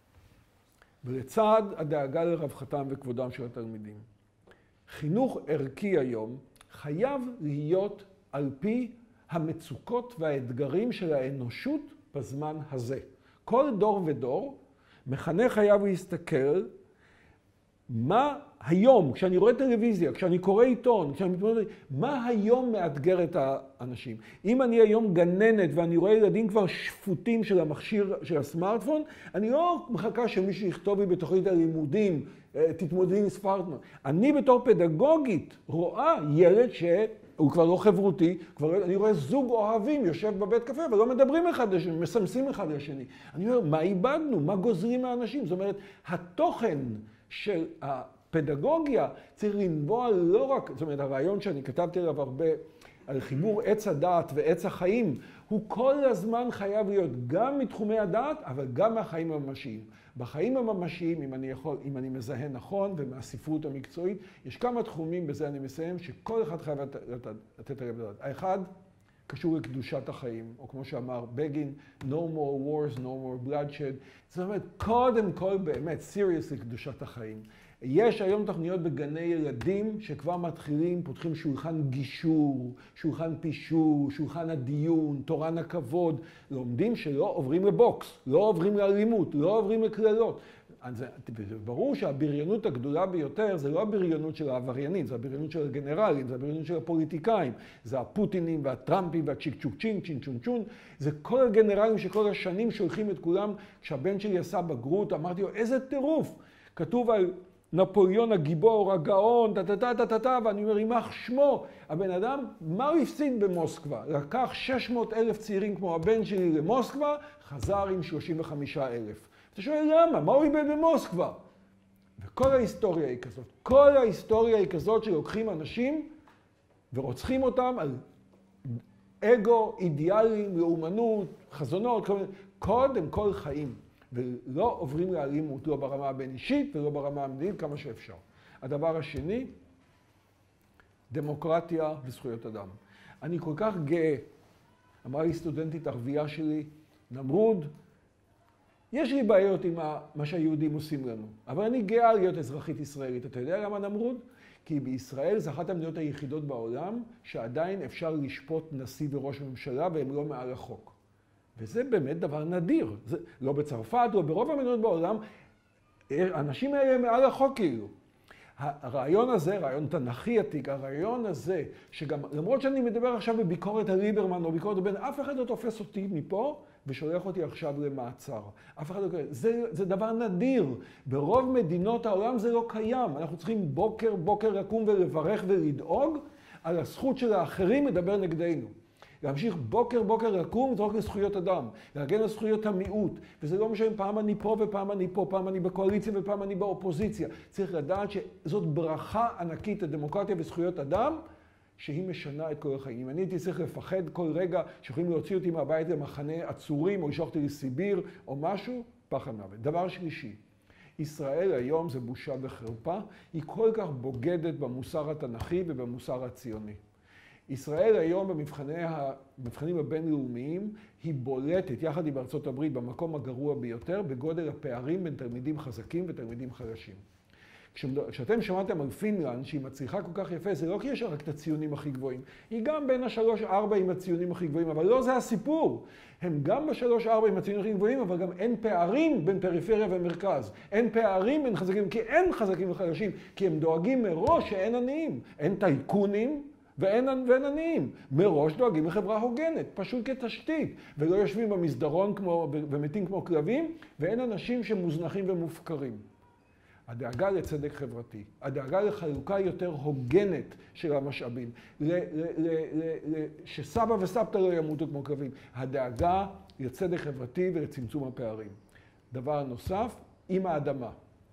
ולצד הדאגה לרווחתם וכבודם של התלמידים, חינוך ערכי היום חייב להיות על פי המצוקות והאתגרים של האנושות בזמן הזה. כל דור ודור, מחנך חייב להסתכל מה היום, כשאני רואה טלוויזיה, כשאני קורא עיתון, כשאני מתמודד, מה היום מאתגר את האנשים. אם אני היום גננת ואני רואה ילדים כבר שפוטים של המכשיר, של הסמארטפון, אני לא מחכה שמישהו יכתוב לי בתוכנית הלימודים, תתמודדי עם סמארטפון. אני בתור פדגוגית רואה ילד שהוא כבר לא חברותי, כבר אני רואה זוג אוהבים יושב בבית קפה ולא מדברים אחד לשני, מסמסים אחד לשני. אני אומר, מה איבדנו? מה גוזרים מהאנשים? זאת אומרת, התוכן של הפדגוגיה צריך לנבוע לא רק, זאת אומרת, הרעיון שאני כתבתי עליו הרבה, על חיבור עץ הדעת ועץ החיים, הוא כל הזמן חייב להיות גם מתחומי הדעת, אבל גם מהחיים הממשיים. בחיים הממשיים, אם אני יכול, אם אני מזהה נכון, ומהספרות המקצועית, יש כמה תחומים, בזה אני מסיים, שכל אחד חייב לתת עליהם לדעת. האחד, קשור לקדושת החיים, או כמו שאמר בגין, no more wars, no more bloodshed. זאת אומרת, קודם כל באמת, serious לקדושת החיים. יש היום תוכניות בגני ילדים שכבר מתחילים, פותחים שולחן גישור, שולחן פישור, שולחן הדיון, תורן הכבוד. לומדים שלא עוברים לבוקס, לא עוברים לאלימות, לא עוברים לקללות. אז ברור שהבריונות הגדולה ביותר זה לא הבריונות של העבריינים, זה הבריונות של הגנרלים, זה הבריונות של הפוליטיקאים, זה הפוטינים והטראמפים והצ'יק-צ'וק-צ'ין, צ'ין-צ'ון-צ'ון. זה כל הגנרלים שכל השנים שולחים את כולם. כשהבן שלי עשה בגרות, אמרתי לו, איזה טירוף. כתוב על נפוליאון הגיבור, הגאון, טה-טה-טה-טה-טה, ואני אומר, יימח שמו. הבן אדם, מה הוא הפסיד במוסקבה? לקח שש מאות אלף צעירים כמו הבן שלי למוסקבה, חזר עם שלושים וחמישה אלף. אתה שואל למה? מה הוא איבד במוסקבה? וכל ההיסטוריה היא כזאת. כל ההיסטוריה היא כזאת שלוקחים אנשים ורוצחים אותם על אגו, אידיאלים, לאומנות, חזונות, קודם כל חיים. ולא עוברים לאלימות, לא ברמה הבין-אישית ולא ברמה המדינית, כמה שאפשר. הדבר השני, דמוקרטיה וזכויות אדם. אני כל כך גאה, אמרה לי סטודנטית ערבייה שלי, נמרוד, יש לי בעיות עם מה שהיהודים עושים לנו, אבל אני גאה להיות אזרחית ישראלית. אתה יודע למה נמרוד? כי בישראל זה אחת המדינות היחידות בעולם שעדיין אפשר לשפוט נשיא וראש ממשלה והם לא מעל החוק. וזה באמת דבר נדיר. זה לא בצרפת, לא ברוב המדינות בעולם, האנשים האלה הם מעל החוק כאילו. הרעיון הזה, רעיון תנכי עתיק, הרעיון הזה, שגם למרות שאני מדבר עכשיו בביקורת על ליברמן או ביקורת בין, אף אחד לא תופס אותי מפה ושולח אותי עכשיו למעצר. אף אחד לא קיים. זה, זה דבר נדיר. ברוב מדינות העולם זה לא קיים. אנחנו צריכים בוקר בוקר לקום ולברך ולדאוג על הזכות של האחרים לדבר נגדנו. להמשיך בוקר בוקר לקום ולדאוג לזכויות אדם, להגן על זכויות המיעוט. וזה לא משנה, פעם אני פה ופעם אני פה, פעם אני בקואליציה ופעם אני באופוזיציה. צריך לדעת שזאת ברכה ענקית לדמוקרטיה וזכויות אדם, שהיא משנה את כל החיים. אם אני הייתי צריך לפחד כל רגע שיכולים להוציא אותי מהבית למחנה עצורים או לשלוח אותי לסיביר או משהו, פחד מוות. דבר שלישי, ישראל היום זה בושה וחרפה, היא כל כך בוגדת במוסר התנ"כי ובמוסר הציוני. ישראל היום במבחנים הבינלאומיים היא בולטת, יחד עם ארצות הברית, במקום הגרוע ביותר, בגודל הפערים בין תלמידים חזקים ותלמידים חלשים. כשאתם שמעתם על פינלנד, שהיא מצליחה כל כך יפה, זה לא כי יש רק את הציונים הכי גבוהים. היא גם בין השלוש ארבע עם הציונים הכי גבוהים, אבל לא זה הסיפור. הם גם בשלוש ארבע עם הציונים הכי גבוהים, אבל גם אין פערים בין פריפריה ומרכז. אין פערים בין חזקים, כי אין חזקים וחלשים, כי הם דואגים מראש שאין עניים. אין טייקונים ואין, ואין עניים. מראש דואגים לחברה הוגנת, פשוט כתשתית. ולא יושבים במסדרון כמו, ומתים כמו כלבים, ואין אנשים שמוזנחים ומופקרים. הדאגה לצדק חברתי, הדאגה לחלוקה יותר הוגנת של המשאבים, ל- ל- ל- ל- שסבא וסבתא לא ימותו כמו כלבים, הדאגה לצדק חברתי ולצמצום הפערים. דבר נוסף, עם האדמה.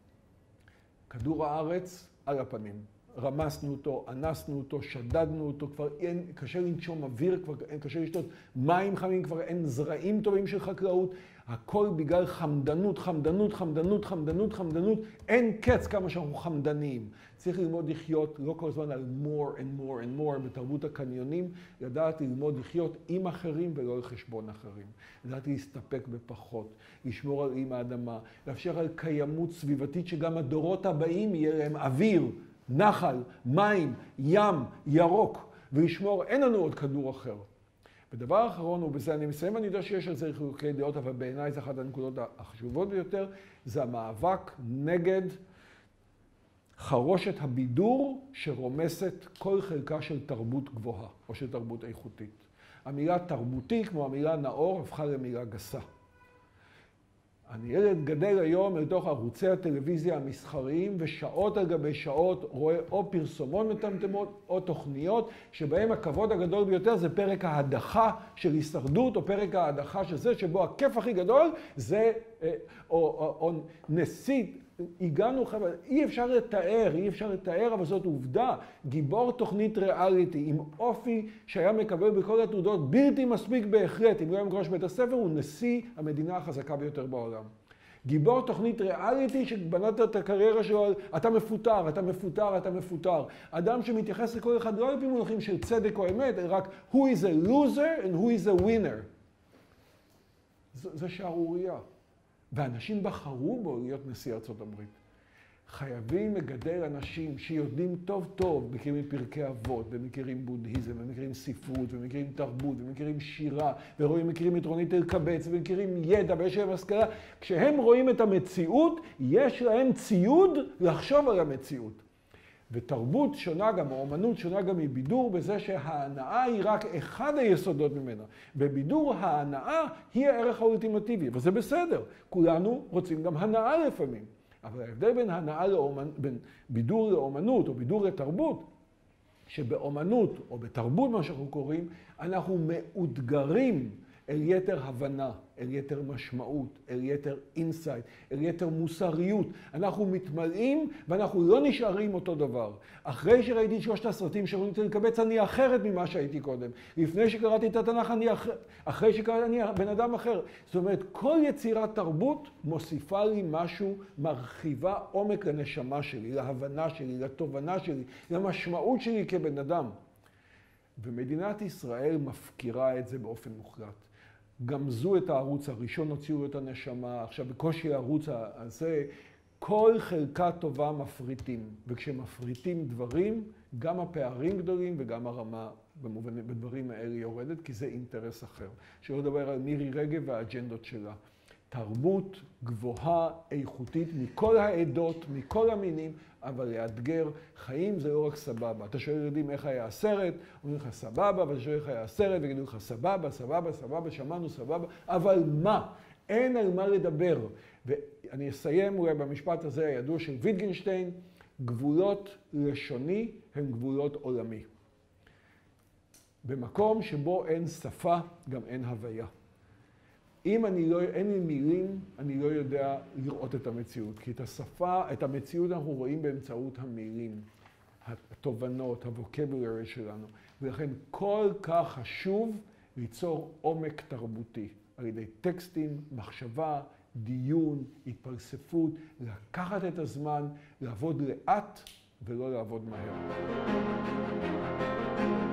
כדור הארץ על הפנים. רמסנו אותו, אנסנו אותו, שדדנו אותו, כבר אין, קשה לנשום אוויר, כבר אין, קשה לשתות מים חמים, כבר אין זרעים טובים של חקלאות. הכל בגלל חמדנות, חמדנות, חמדנות, חמדנות, חמדנות. אין קץ כמה שאנחנו חמדניים. צריך ללמוד לחיות, לא כל הזמן על more and more and more בתרבות הקניונים, לדעת ללמוד לחיות עם אחרים ולא לחשבון אחרים. לדעת להסתפק בפחות, לשמור על עם האדמה, לאפשר על קיימות סביבתית שגם הדורות הבאים יהיה להם אוויר, נחל, מים, ים, ירוק, ולשמור, אין לנו עוד כדור אחר. ודבר אחרון, ובזה אני מסיים, אני יודע שיש על זה חילוקי דעות, אבל בעיניי זה אחת הנקודות החשובות ביותר, זה המאבק נגד חרושת הבידור שרומסת כל חלקה של תרבות גבוהה, או של תרבות איכותית. המילה תרבותי, כמו המילה נאור, הפכה למילה גסה. אני ילד גדל היום לתוך ערוצי הטלוויזיה המסחריים, ושעות על גבי שעות רואה או פרסומות מטמטמות או תוכניות, שבהם הכבוד הגדול ביותר זה פרק ההדחה של הישרדות, או פרק ההדחה של זה, שבו הכיף הכי גדול זה, או, או, או נשיא, הגענו, אי אפשר לתאר, אי אפשר לתאר, אבל זאת עובדה. גיבור תוכנית ריאליטי עם אופי שהיה מקבל בכל התעודות בלתי מספיק בהחלט, אם לא היה מקרוש בית הספר, הוא נשיא המדינה החזקה ביותר בעולם. גיבור תוכנית ריאליטי שבנת את הקריירה שלו, אתה מפוטר, אתה מפוטר, אתה מפוטר. אדם שמתייחס לכל אחד לא על פי מונחים של צדק או אמת, רק who is a loser and who is a winner. זו שערורייה. ואנשים בחרו בו להיות נשיא ארצות הברית. חייבים לגדל אנשים שיודעים טוב טוב, מכירים פרקי אבות, ומכירים בודהיזם, ומכירים ספרות, ומכירים תרבות, ומכירים שירה, ורואים, מכירים את רונית אלקבץ, ומכירים ידע, ויש להם השכלה. כשהם רואים את המציאות, יש להם ציוד לחשוב על המציאות. ותרבות שונה גם, או אומנות שונה גם מבידור, בזה שההנאה היא רק אחד היסודות ממנה. בבידור ההנאה היא הערך האולטימטיבי, וזה בסדר. כולנו רוצים גם הנאה לפעמים. אבל ההבדל בין הנאה לאומנ... בין בידור לאומנות או בידור לתרבות, שבאומנות או בתרבות, מה שאנחנו קוראים, אנחנו מאותגרים אל יתר הבנה, אל יתר משמעות, אל יתר אינסייט, אל יתר מוסריות. אנחנו מתמלאים ואנחנו לא נשארים אותו דבר. אחרי שראיתי את שלושת הסרטים של רונית אלקבץ, אני אחרת ממה שהייתי קודם. לפני שקראתי את התנ"ך, אני אח... אחרי שקראתי, אני בן אדם אחר. זאת אומרת, כל יצירת תרבות מוסיפה לי משהו, מרחיבה עומק לנשמה שלי, להבנה שלי, לתובנה שלי, למשמעות שלי כבן אדם. ומדינת ישראל מפקירה את זה באופן מוחלט. גמזו את הערוץ הראשון, הוציאו את הנשמה, עכשיו בקושי הערוץ הזה, כל חלקה טובה מפריטים. וכשמפריטים דברים, גם הפערים גדולים וגם הרמה במובן, בדברים האלה יורדת, כי זה אינטרס אחר. שלא לדבר על מירי רגב והאג'נדות שלה. תרבות גבוהה, איכותית, מכל העדות, מכל המינים, אבל לאתגר. חיים זה לא רק סבבה. אתה שואל ילדים איך היה הסרט, אומרים לך סבבה, ואתה שואל איך היה הסרט, וגידו לך סבבה, סבבה, סבבה, שמענו סבבה, אבל מה? אין על מה לדבר. ואני אסיים אולי במשפט הזה הידוע של ויטגנשטיין, גבולות לשוני הם גבולות עולמי. במקום שבו אין שפה, גם אין הוויה. אם אני לא, אין לי מילים, אני לא יודע לראות את המציאות. כי את השפה, את המציאות אנחנו רואים באמצעות המילים, התובנות, הווקבולרי שלנו. ולכן כל כך חשוב ליצור עומק תרבותי. על ידי טקסטים, מחשבה, דיון, התפלספות, לקחת את הזמן, לעבוד לאט ולא לעבוד מהר.